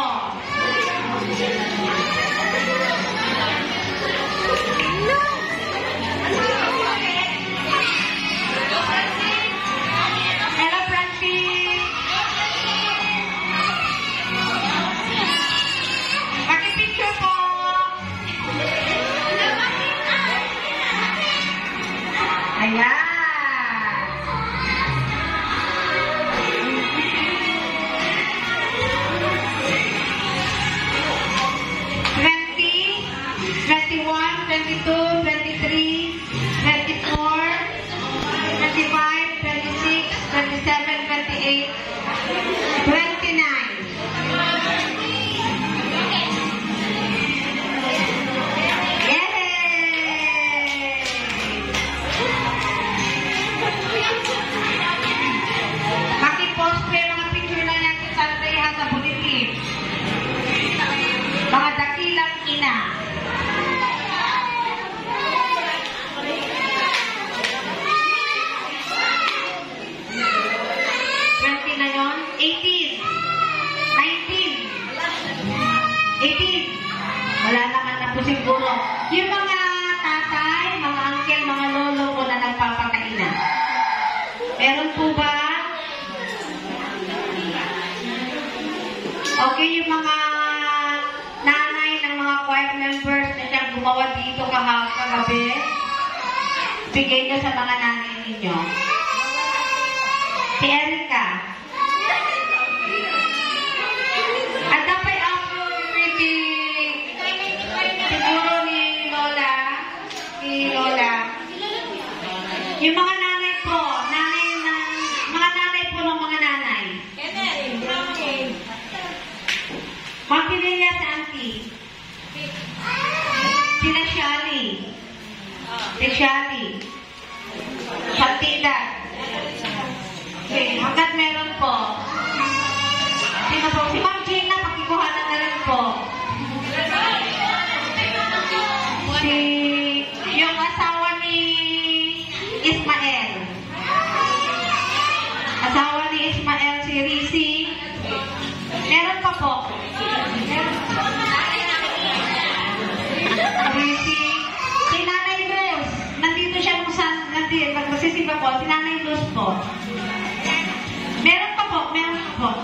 Hello, Francis. Paki-picture po. Ayan. twenty, twenty-one, twenty-two, twenty-three, twenty-four, twenty-five, twenty-six, twenty-seven, twenty-eight, twenty-nine. Yay! Maki-post ko yung mga picture na yan sa Sandeha sa Bulitin. Mga dakilang ina. twenty na yun? eighteen. nineteen. eighteen. Wala naman na po siguro. Yung mga tatay, mga uncle, mga lolo po na nagpapatay na. Meron po ba? Okay, yung mga nanay ng mga choir members na siyang gumawa dito kahapon kagabi, bigay niyo sa mga nanay ninyo. Si Erica. At dapat ako maybe siguro ni Lola, ni Lola. Yung mga nanay po, nanay na, mga nanay po ng mga nanay. Mapilya sa auntie. Sila Shali. Si Shali. meron po. Sino po? Si Ma'am Gina, pakikuhanan na rin po. Si, yung asawa ni Ismael. Asawa ni Ismael, si Rizzy. Meron pa po. Rizzy. Si Nanay Luz. Nandito siya kung saan, nandito, magsisipa po. Si Nanay Luz po. Meron pa po, meron pa po.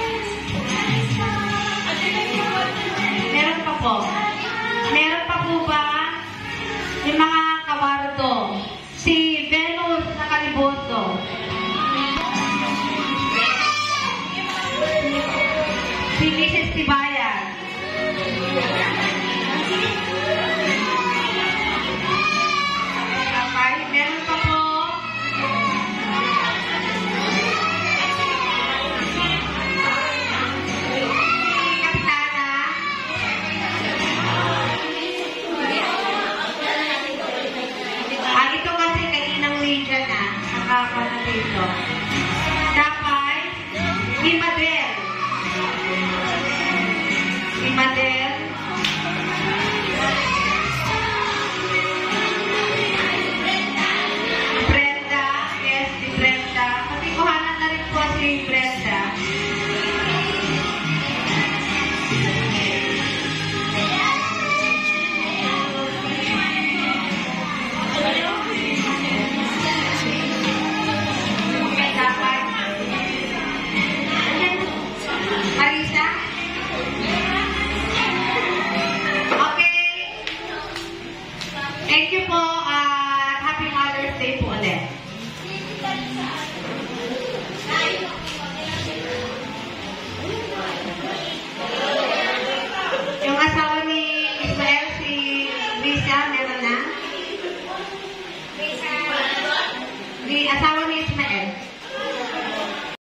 Meron pa po. Meron pa po ba yung mga kabardo? Si Venus na Kaliboto. Si Missus Tibayan. Okay, meron pa po. Kapitana. Ah, ito kasi kay Inang Lydia na. Nakakana dito. Tapay, ni Madel. Ni Madel. Brenda. Yes, si Brenda. Patikuhanan na rin po si Brenda. Tapay. Marisa? Okay. Thank you po.